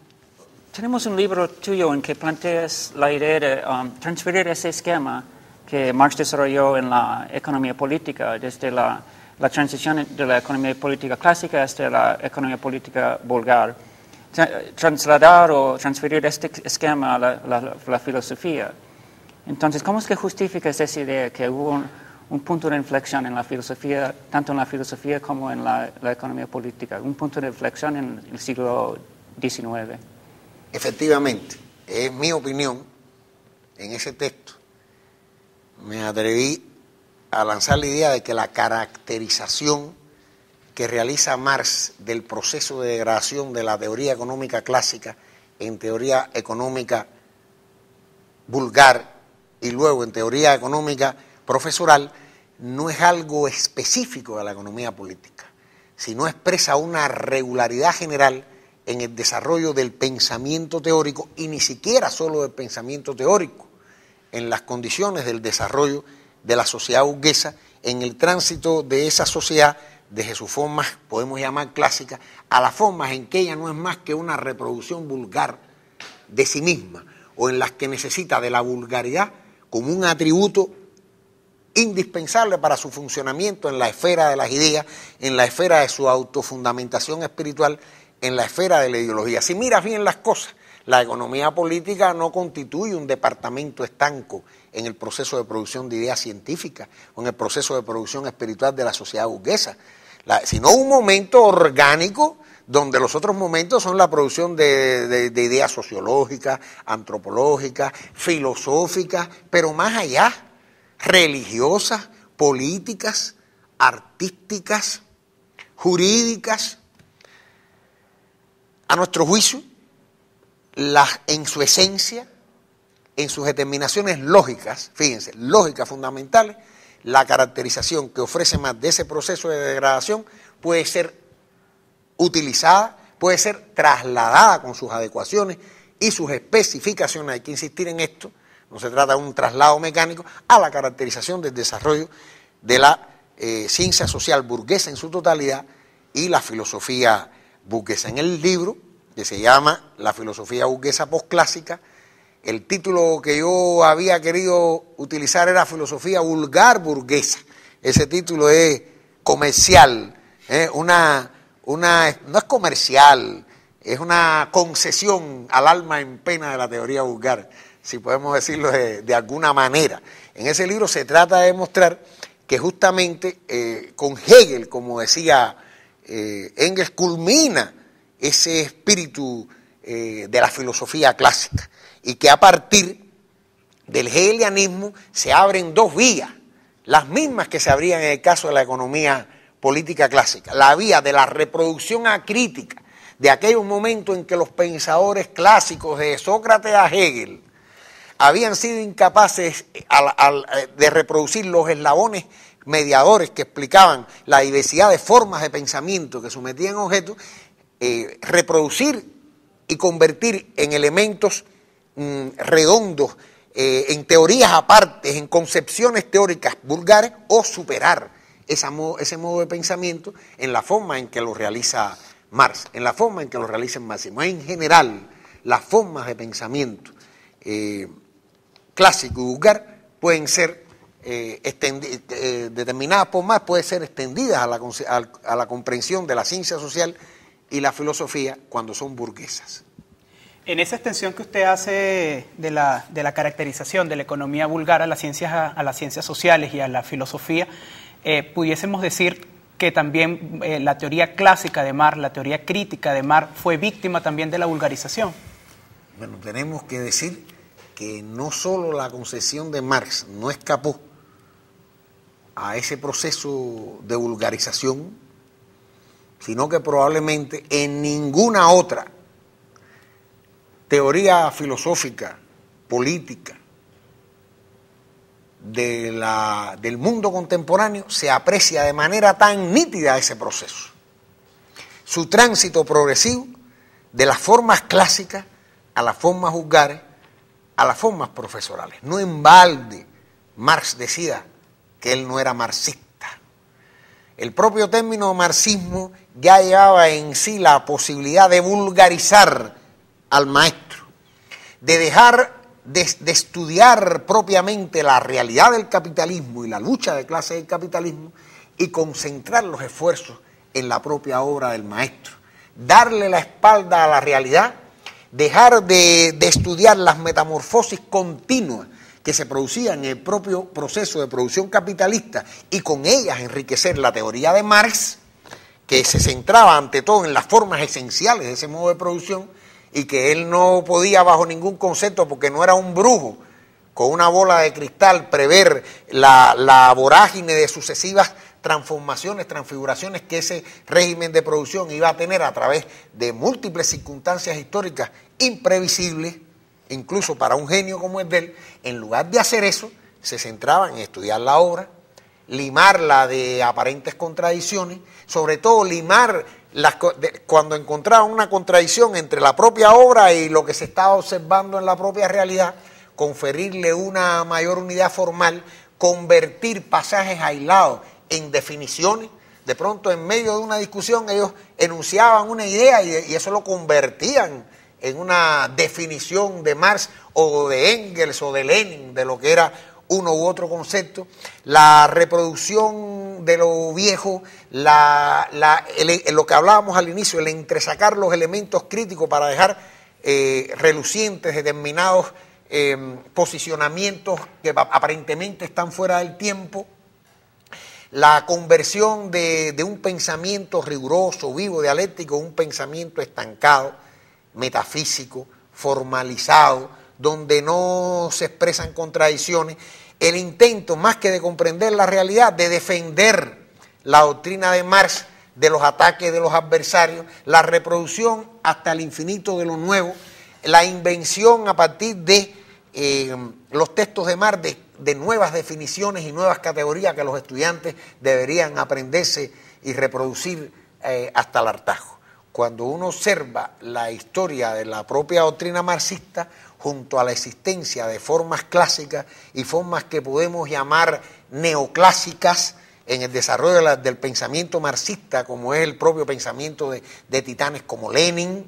Tenemos un libro tuyo en que planteas la idea de um, transferir ese esquema que Marx desarrolló en la economía política, desde la, la transición de la economía política clásica hasta la economía política vulgar. Tra- trasladar o transferir este esquema a la, la, la filosofía. Entonces, ¿cómo es que justificas esa idea que hubo un, un punto de inflexión en la filosofía, tanto en la filosofía como en la, la economía política, un punto de inflexión en el siglo diecinueve? Efectivamente, es mi opinión. En ese texto me atreví a lanzar la idea de que la caracterización que realiza Marx del proceso de degradación de la teoría económica clásica en teoría económica vulgar y luego en teoría económica profesoral no es algo específico de la economía política, sino expresa una regularidad general en el desarrollo del pensamiento teórico, y ni siquiera solo del pensamiento teórico, en las condiciones del desarrollo de la sociedad burguesa, en el tránsito de esa sociedad desde sus formas, podemos llamar clásicas, a las formas en que ella no es más que una reproducción vulgar de sí misma, o en las que necesita de la vulgaridad como un atributo indispensable para su funcionamiento en la esfera de las ideas, en la esfera de su autofundamentación espiritual, en la esfera de la ideología. Si miras bien las cosas, la economía política no constituye un departamento estanco en el proceso de producción de ideas científicas o en el proceso de producción espiritual de la sociedad burguesa, la, sino un momento orgánico donde los otros momentos son la producción de, de, de ideas sociológicas, antropológicas, filosóficas, pero más allá, religiosas, políticas, artísticas, jurídicas. A nuestro juicio, las, en su esencia, en sus determinaciones lógicas, fíjense, lógicas fundamentales, la caracterización que ofrece más de ese proceso de degradación puede ser utilizada, puede ser trasladada con sus adecuaciones y sus especificaciones, hay que insistir en esto, no se trata de un traslado mecánico, a la caracterización del desarrollo de la eh, ciencia social burguesa en su totalidad y la filosofía burguesa. En el libro, que se llama La filosofía burguesa postclásica, el título que yo había querido utilizar era Filosofía vulgar burguesa. Ese título es comercial, ¿eh? una, una, no es comercial, es una concesión al alma en pena de la teoría vulgar, si podemos decirlo de, de alguna manera. En ese libro se trata de demostrar que justamente eh, con Hegel, como decía eh, Engels, culmina ese espíritu eh, de la filosofía clásica, y que a partir del hegelianismo se abren dos vías, las mismas que se abrían en el caso de la economía política clásica, la vía de la reproducción acrítica de aquellos momentos en que los pensadores clásicos de Sócrates a Hegel habían sido incapaces al, al, de reproducir los eslabones mediadores que explicaban la diversidad de formas de pensamiento que sometían objetos, eh, reproducir y convertir en elementos mm, redondos, eh, en teorías apartes, en concepciones teóricas vulgares, o superar esa modo, ese modo de pensamiento en la forma en que lo realiza Marx, en la forma en que lo realiza el marxismo. En general, las formas de pensamiento eh, clásico y vulgar pueden ser eh, extendi- eh, determinadas por Marx, pueden ser extendidas a la, a, a la comprensión de la ciencia social y la filosofía cuando son burguesas. En esa extensión que usted hace de la, de la caracterización de la economía vulgar a las ciencias, a las ciencias sociales y a la filosofía, eh, pudiésemos decir que también eh, la teoría clásica de Marx, la teoría crítica de Marx, fue víctima también de la vulgarización. Bueno, tenemos que decir que no solo la concepción de Marx no escapó a ese proceso de vulgarización, sino que probablemente en ninguna otra teoría filosófica, política, de la, del mundo contemporáneo se aprecia de manera tan nítida ese proceso. Su tránsito progresivo de las formas clásicas a las formas vulgares, a las formas profesorales. No en balde Marx decía que él no era marxista. El propio término marxismo ya llevaba en sí la posibilidad de vulgarizar al maestro, de dejar de, de estudiar propiamente la realidad del capitalismo y la lucha de clases del capitalismo y concentrar los esfuerzos en la propia obra del maestro. Darle la espalda a la realidad, dejar de, de estudiar las metamorfosis continuas que se producían en el propio proceso de producción capitalista y con ellas enriquecer la teoría de Marx, que se centraba ante todo en las formas esenciales de ese modo de producción y que él no podía bajo ningún concepto, porque no era un brujo con una bola de cristal, prever la, la vorágine de sucesivas transformaciones, transfiguraciones que ese régimen de producción iba a tener a través de múltiples circunstancias históricas imprevisibles, incluso para un genio como el de él. En lugar de hacer eso, se centraba en estudiar la obra, limarla de aparentes contradicciones, sobre todo limar las, de, cuando encontraba una contradicción entre la propia obra y lo que se estaba observando en la propia realidad, conferirle una mayor unidad formal, convertir pasajes aislados en definiciones. De pronto, en medio de una discusión, ellos enunciaban una idea y, y eso lo convertían en una definición de Marx o de Engels o de Lenin, de lo que era uno u otro concepto. La reproducción de lo viejo, la, la, el, lo que hablábamos al inicio, el entresacar los elementos críticos para dejar eh, relucientes determinados eh, posicionamientos que aparentemente están fuera del tiempo. La conversión de, de un pensamiento riguroso, vivo, dialéctico, un pensamiento estancado, metafísico, formalizado, donde no se expresan contradicciones. El intento, más que de comprender la realidad, de defender la doctrina de Marx de los ataques de los adversarios, la reproducción hasta el infinito de lo nuevo, la invención a partir de eh, los textos de Marx de, de nuevas definiciones y nuevas categorías que los estudiantes deberían aprenderse y reproducir eh, hasta el hartazgo. Cuando uno observa la historia de la propia doctrina marxista junto a la existencia de formas clásicas y formas que podemos llamar neoclásicas en el desarrollo de la, del pensamiento marxista, como es el propio pensamiento de, de titanes como Lenin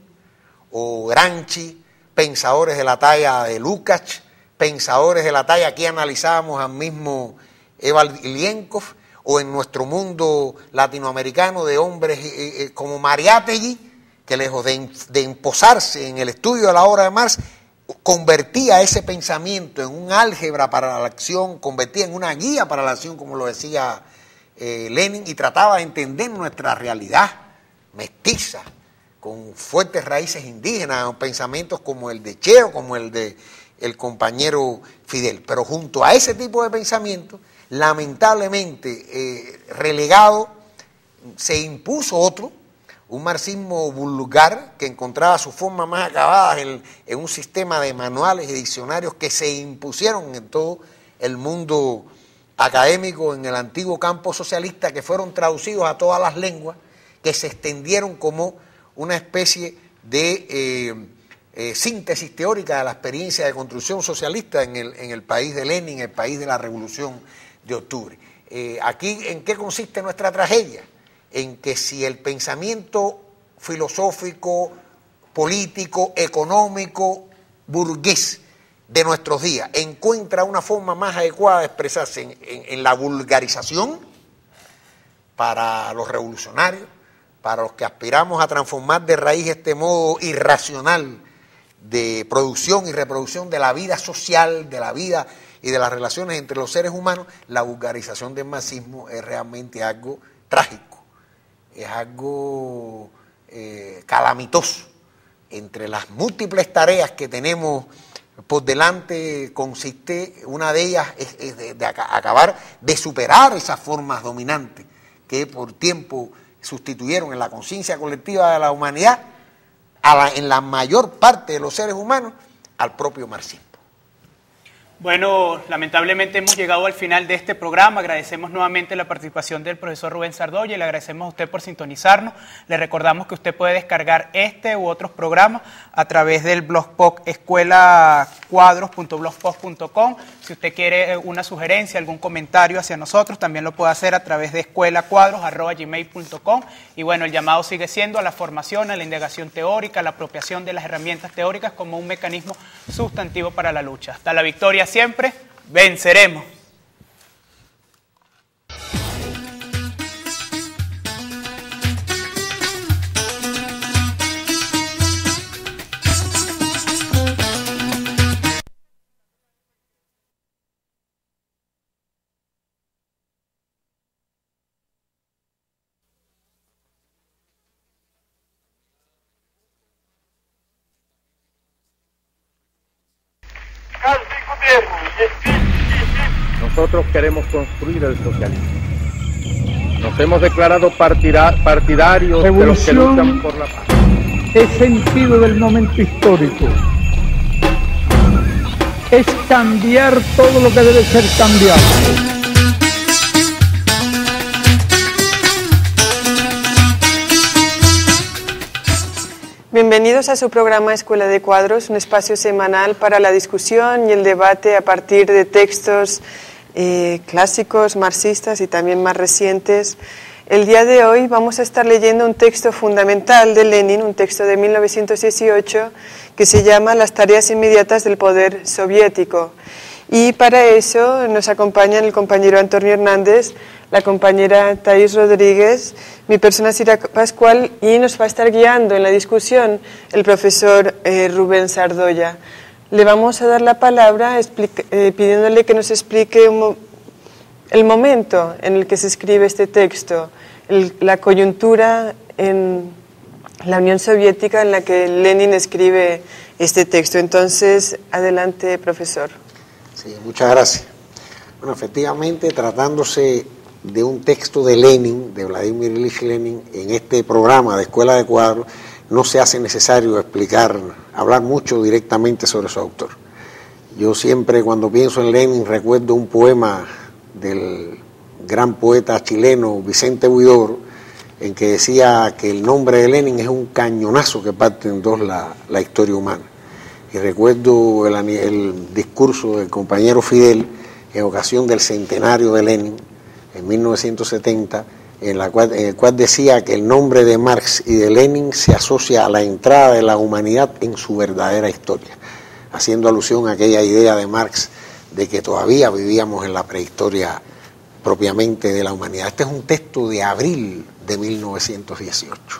o Gramsci, pensadores de la talla de Lukács, pensadores de la talla, aquí analizábamos al mismo Evald Ilienkov, o en nuestro mundo latinoamericano de hombres eh, eh, como Mariátegui, que lejos de, de imposarse en el estudio de la obra de Marx, convertía ese pensamiento en un álgebra para la acción, convertía en una guía para la acción, como lo decía eh, Lenin, y trataba de entender nuestra realidad mestiza, con fuertes raíces indígenas, pensamientos como el de Cheo, como el de el compañero Fidel. Pero junto a ese tipo de pensamiento, lamentablemente eh, relegado, se impuso otro, un marxismo vulgar que encontraba su forma más acabada en, en un sistema de manuales y diccionarios que se impusieron en todo el mundo académico, en el antiguo campo socialista, que fueron traducidos a todas las lenguas, que se extendieron como una especie de eh, eh, síntesis teórica de la experiencia de construcción socialista en el, en el país de Lenin, en el país de la Revolución de Octubre. Eh, aquí, ¿en qué consiste nuestra tragedia? En que si el pensamiento filosófico, político, económico, burgués de nuestros días encuentra una forma más adecuada de expresarse en, en, en la vulgarización para los revolucionarios, para los que aspiramos a transformar de raíz este modo irracional de producción y reproducción de la vida social, de la vida y de las relaciones entre los seres humanos, la vulgarización del marxismo es realmente algo trágico, es algo eh, calamitoso. Entre las múltiples tareas que tenemos por delante consiste, una de ellas es, es de, de acabar de superar esas formas dominantes que por tiempo sustituyeron en la conciencia colectiva de la humanidad, a la, en la mayor parte de los seres humanos, al propio marxismo. Bueno, lamentablemente hemos llegado al final de este programa. Agradecemos nuevamente la participación del profesor Rubén Sardoya y le agradecemos a usted por sintonizarnos. Le recordamos que usted puede descargar este u otros programas a través del blogspot escuela cuadros punto blogspot punto com. Si usted quiere una sugerencia, algún comentario hacia nosotros, también lo puede hacer a través de escuela cuadros arroba gmail punto com. Y bueno, el llamado sigue siendo a la formación, a la indagación teórica, a la apropiación de las herramientas teóricas como un mecanismo sustantivo para la lucha. Hasta la victoria siempre, venceremos. Nosotros queremos construir el socialismo. Nos hemos declarado partida, partidarios de los que luchan por la paz. Es sentido del momento histórico. Es cambiar todo lo que debe ser cambiado. Bienvenidos a su programa Escuela de Cuadros, un espacio semanal para la discusión y el debate a partir de textos eh, clásicos, marxistas y también más recientes. El día de hoy vamos a estar leyendo un texto fundamental de Lenin, un texto de mil novecientos dieciocho que se llama Las tareas inmediatas del poder soviético. Y para eso nos acompañan el compañero Antonio Hernández, la compañera Thais Rodríguez, mi persona Sira Pascual, y nos va a estar guiando en la discusión el profesor eh, Rubén Sardoya. Le vamos a dar la palabra eh, pidiéndole que nos explique un mo el momento en el que se escribe este texto, el, la coyuntura en la Unión Soviética en la que Lenin escribe este texto. Entonces, adelante, profesor. Sí, muchas gracias. Bueno, efectivamente, tratándose de un texto de Lenin, de Vladimir Ilich Lenin, en este programa de Escuela de Cuadros, no se hace necesario explicar, hablar mucho directamente sobre su autor. Yo siempre, cuando pienso en Lenin, recuerdo un poema del gran poeta chileno Vicente Huidobro, en que decía que el nombre de Lenin es un cañonazo que parte en dos la, la historia humana. Y recuerdo el, el discurso del compañero Fidel en ocasión del centenario de Lenin, en mil novecientos setenta, en, la cual, en el cual decía que el nombre de Marx y de Lenin se asocia a la entrada de la humanidad en su verdadera historia, haciendo alusión a aquella idea de Marx de que todavía vivíamos en la prehistoria propiamente de la humanidad. Este es un texto de abril de mil novecientos dieciocho,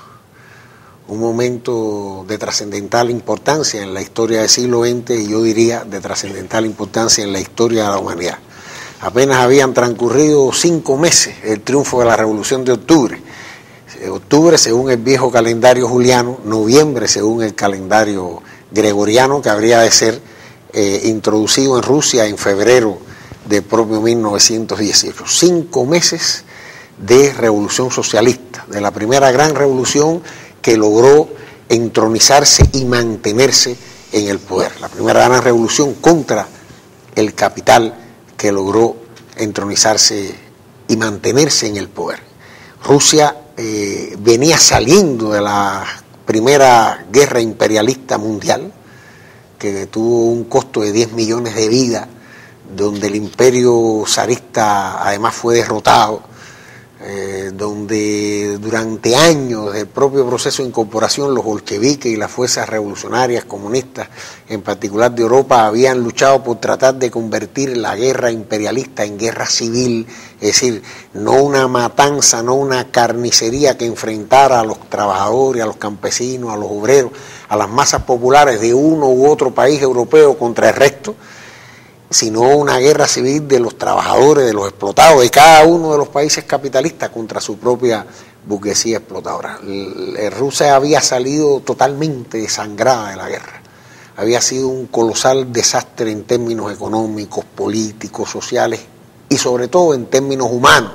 un momento de trascendental importancia en la historia del siglo veinte y yo diría de trascendental importancia en la historia de la humanidad. Apenas habían transcurrido cinco meses del triunfo de la Revolución de Octubre. Octubre según el viejo calendario juliano, noviembre según el calendario gregoriano, que habría de ser eh, introducido en Rusia en febrero del propio mil novecientos dieciocho. Cinco meses de revolución socialista, de la primera gran revolución que logró entronizarse y mantenerse en el poder. La primera gran revolución contra el capital que logró entronizarse y mantenerse en el poder. Rusia eh, venía saliendo de la primera guerra imperialista mundial, que tuvo un costo de diez millones de vidas, donde el imperio zarista además fue derrotado, eh, donde durante años del propio proceso de incorporación los bolcheviques y las fuerzas revolucionarias comunistas, en particular de Europa, habían luchado por tratar de convertir la guerra imperialista en guerra civil, es decir, no una matanza, no una carnicería que enfrentara a los trabajadores, a los campesinos, a los obreros, a las masas populares de uno u otro país europeo contra el resto, sino una guerra civil de los trabajadores, de los explotados, de cada uno de los países capitalistas contra su propia burguesía explotadora. Rusia había salido totalmente desangrada de la guerra. Había sido un colosal desastre en términos económicos, políticos, sociales y sobre todo en términos humanos.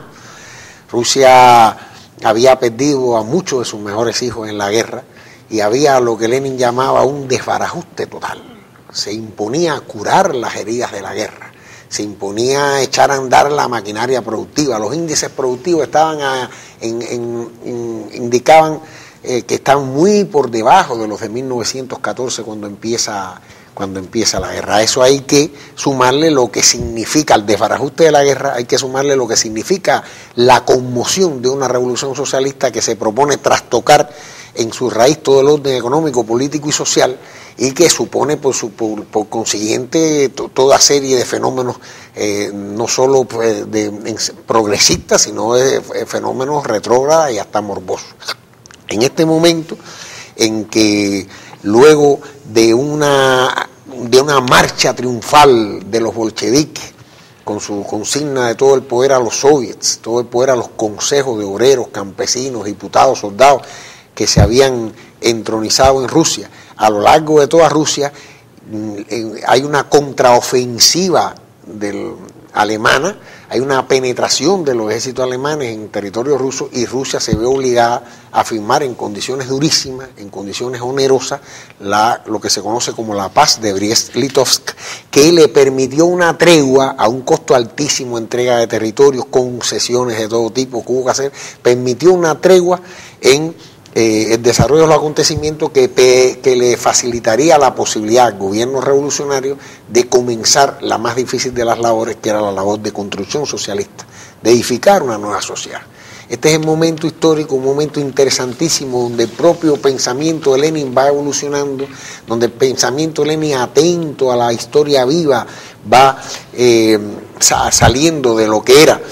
Rusia había perdido a muchos de sus mejores hijos en la guerra y había lo que Lenin llamaba un desbarajuste total. se imponía curar las heridas de la guerra, se imponía echar a andar la maquinaria productiva. Los índices productivos estaban a, en, en, en, indicaban eh, que estaban muy por debajo de los de mil novecientos catorce cuando empieza, cuando empieza la guerra. A eso hay que sumarle lo que significa el desbarajuste de la guerra, hay que sumarle lo que significa la conmoción de una revolución socialista que se propone trastocar en su raíz todo el orden económico, político y social, y que supone por, su, por, por consiguiente to, toda serie de fenómenos, eh, no solo pues, de, de, progresistas, sino de fenómenos retrógradas y hasta morbosos. En este momento en que luego de una, de una marcha triunfal de los bolcheviques, con su consigna de todo el poder a los soviets, todo el poder a los consejos de obreros, campesinos, diputados, soldados, que se habían entronizado en Rusia, a lo largo de toda Rusia hay una contraofensiva del, alemana, hay una penetración de los ejércitos alemanes en territorio ruso y Rusia se ve obligada a firmar en condiciones durísimas, en condiciones onerosas, la, lo que se conoce como la paz de Brest-Litovsk, que le permitió una tregua a un costo altísimo, entrega de territorios, concesiones de todo tipo que hubo que hacer, permitió una tregua en Eh, el desarrollo de los acontecimientos que, pe, que le facilitaría la posibilidad al gobierno revolucionario de comenzar la más difícil de las labores, que era la labor de construcción socialista, de edificar una nueva sociedad. Este es el momento histórico, un momento interesantísimo, donde el propio pensamiento de Lenin va evolucionando, donde el pensamiento de Lenin, atento a la historia viva, va eh, saliendo de lo que era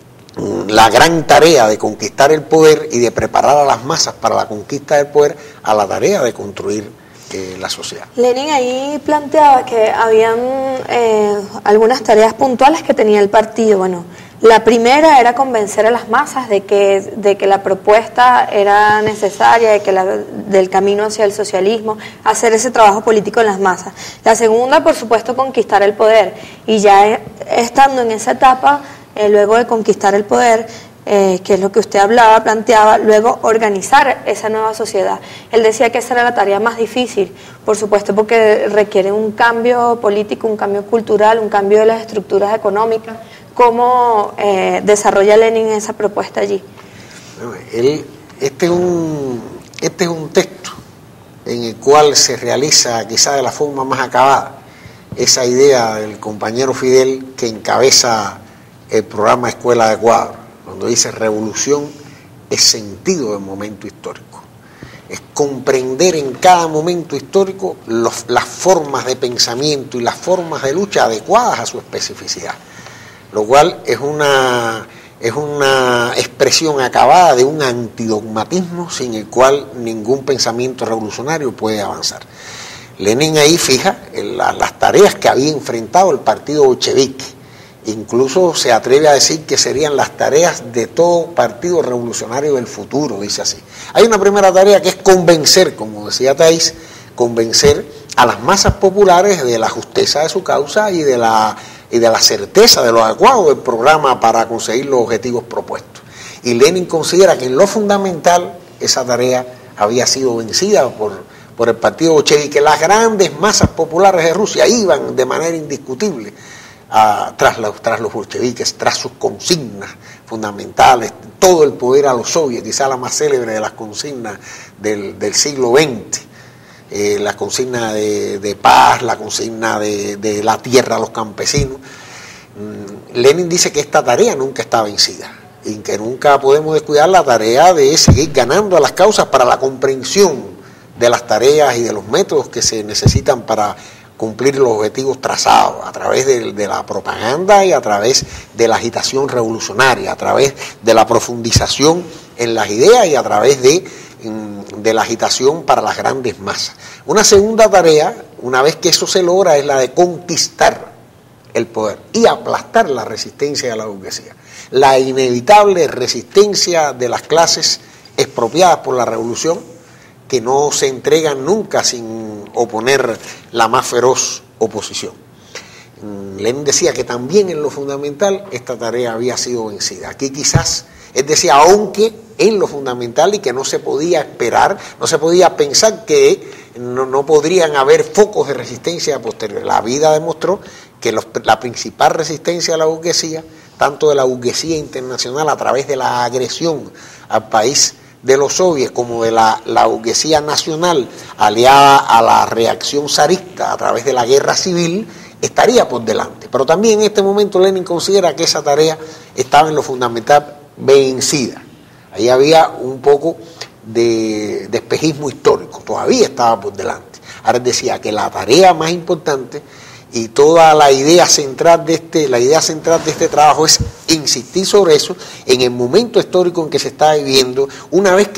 la gran tarea de conquistar el poder y de preparar a las masas para la conquista del poder, a la tarea de construir eh, la sociedad. Lenin ahí planteaba que habían eh, algunas tareas puntuales que tenía el partido. Bueno, la primera era convencer a las masas de que, de que la propuesta era necesaria, de que la, del camino hacia el socialismo, hacer ese trabajo político en las masas. La segunda, por supuesto, conquistar el poder. Y ya estando en esa etapa, Eh, luego de conquistar el poder, eh, que es lo que usted hablaba, planteaba, luego organizar esa nueva sociedad. Él decía que esa era la tarea más difícil, por supuesto, porque requiere un cambio político, un cambio cultural, un cambio de las estructuras económicas. ¿Cómo eh, desarrolla Lenin esa propuesta allí? Bueno, él, este, es un, este es un texto en el cual se realiza, quizá de la forma más acabada, esa idea del compañero Fidel que encabeza el programa Escuela de Cuadros, cuando dice revolución es sentido del momento histórico, es comprender en cada momento histórico los, las formas de pensamiento y las formas de lucha adecuadas a su especificidad, lo cual es una, es una expresión acabada de un antidogmatismo sin el cual ningún pensamiento revolucionario puede avanzar. Lenin ahí fija en la, las tareas que había enfrentado el partido bolchevique. Incluso se atreve a decir que serían las tareas de todo partido revolucionario del futuro, dice así. Hay una primera tarea que es convencer, como decía Thais, convencer a las masas populares de la justeza de su causa y de la, y de la certeza de lo adecuado del programa para conseguir los objetivos propuestos. Y Lenin considera que en lo fundamental esa tarea había sido vencida por, por el partido bolchevique, que las grandes masas populares de Rusia iban de manera indiscutible A, tras, los, tras los bolcheviques, tras sus consignas fundamentales, todo el poder a los soviets, quizá la más célebre de las consignas del, del siglo veinte, eh, la consigna de, de paz, la consigna de, de la tierra a los campesinos. Mm, Lenin dice que esta tarea nunca está vencida y que nunca podemos descuidar la tarea de seguir ganando a las causas para la comprensión de las tareas y de los métodos que se necesitan para cumplir los objetivos trazados a través de, de la propaganda y a través de la agitación revolucionaria, a través de la profundización en las ideas y a través de, de la agitación para las grandes masas. Una segunda tarea, una vez que eso se logra, es la de conquistar el poder y aplastar la resistencia de la burguesía. La inevitable resistencia de las clases expropiadas por la revolución, que no se entregan nunca sin oponer la más feroz oposición. Lenin decía que también en lo fundamental esta tarea había sido vencida. Aquí quizás, es decir, aunque en lo fundamental y que no se podía esperar, no se podía pensar que no, no podrían haber focos de resistencia posterior. La vida demostró que los, la principal resistencia a la burguesía, tanto de la burguesía internacional a través de la agresión al país de los soviets, como de la, la burguesía nacional aliada a la reacción zarista a través de la guerra civil, estaría por delante. Pero también en este momento Lenin considera que esa tarea estaba en lo fundamental vencida. Ahí había un poco de, de espejismo histórico, todavía estaba por delante. Ahora decía que la tarea más importante y toda la idea central de este, la idea central de este trabajo es insistir sobre eso en el momento histórico en que se está viviendo, una vez que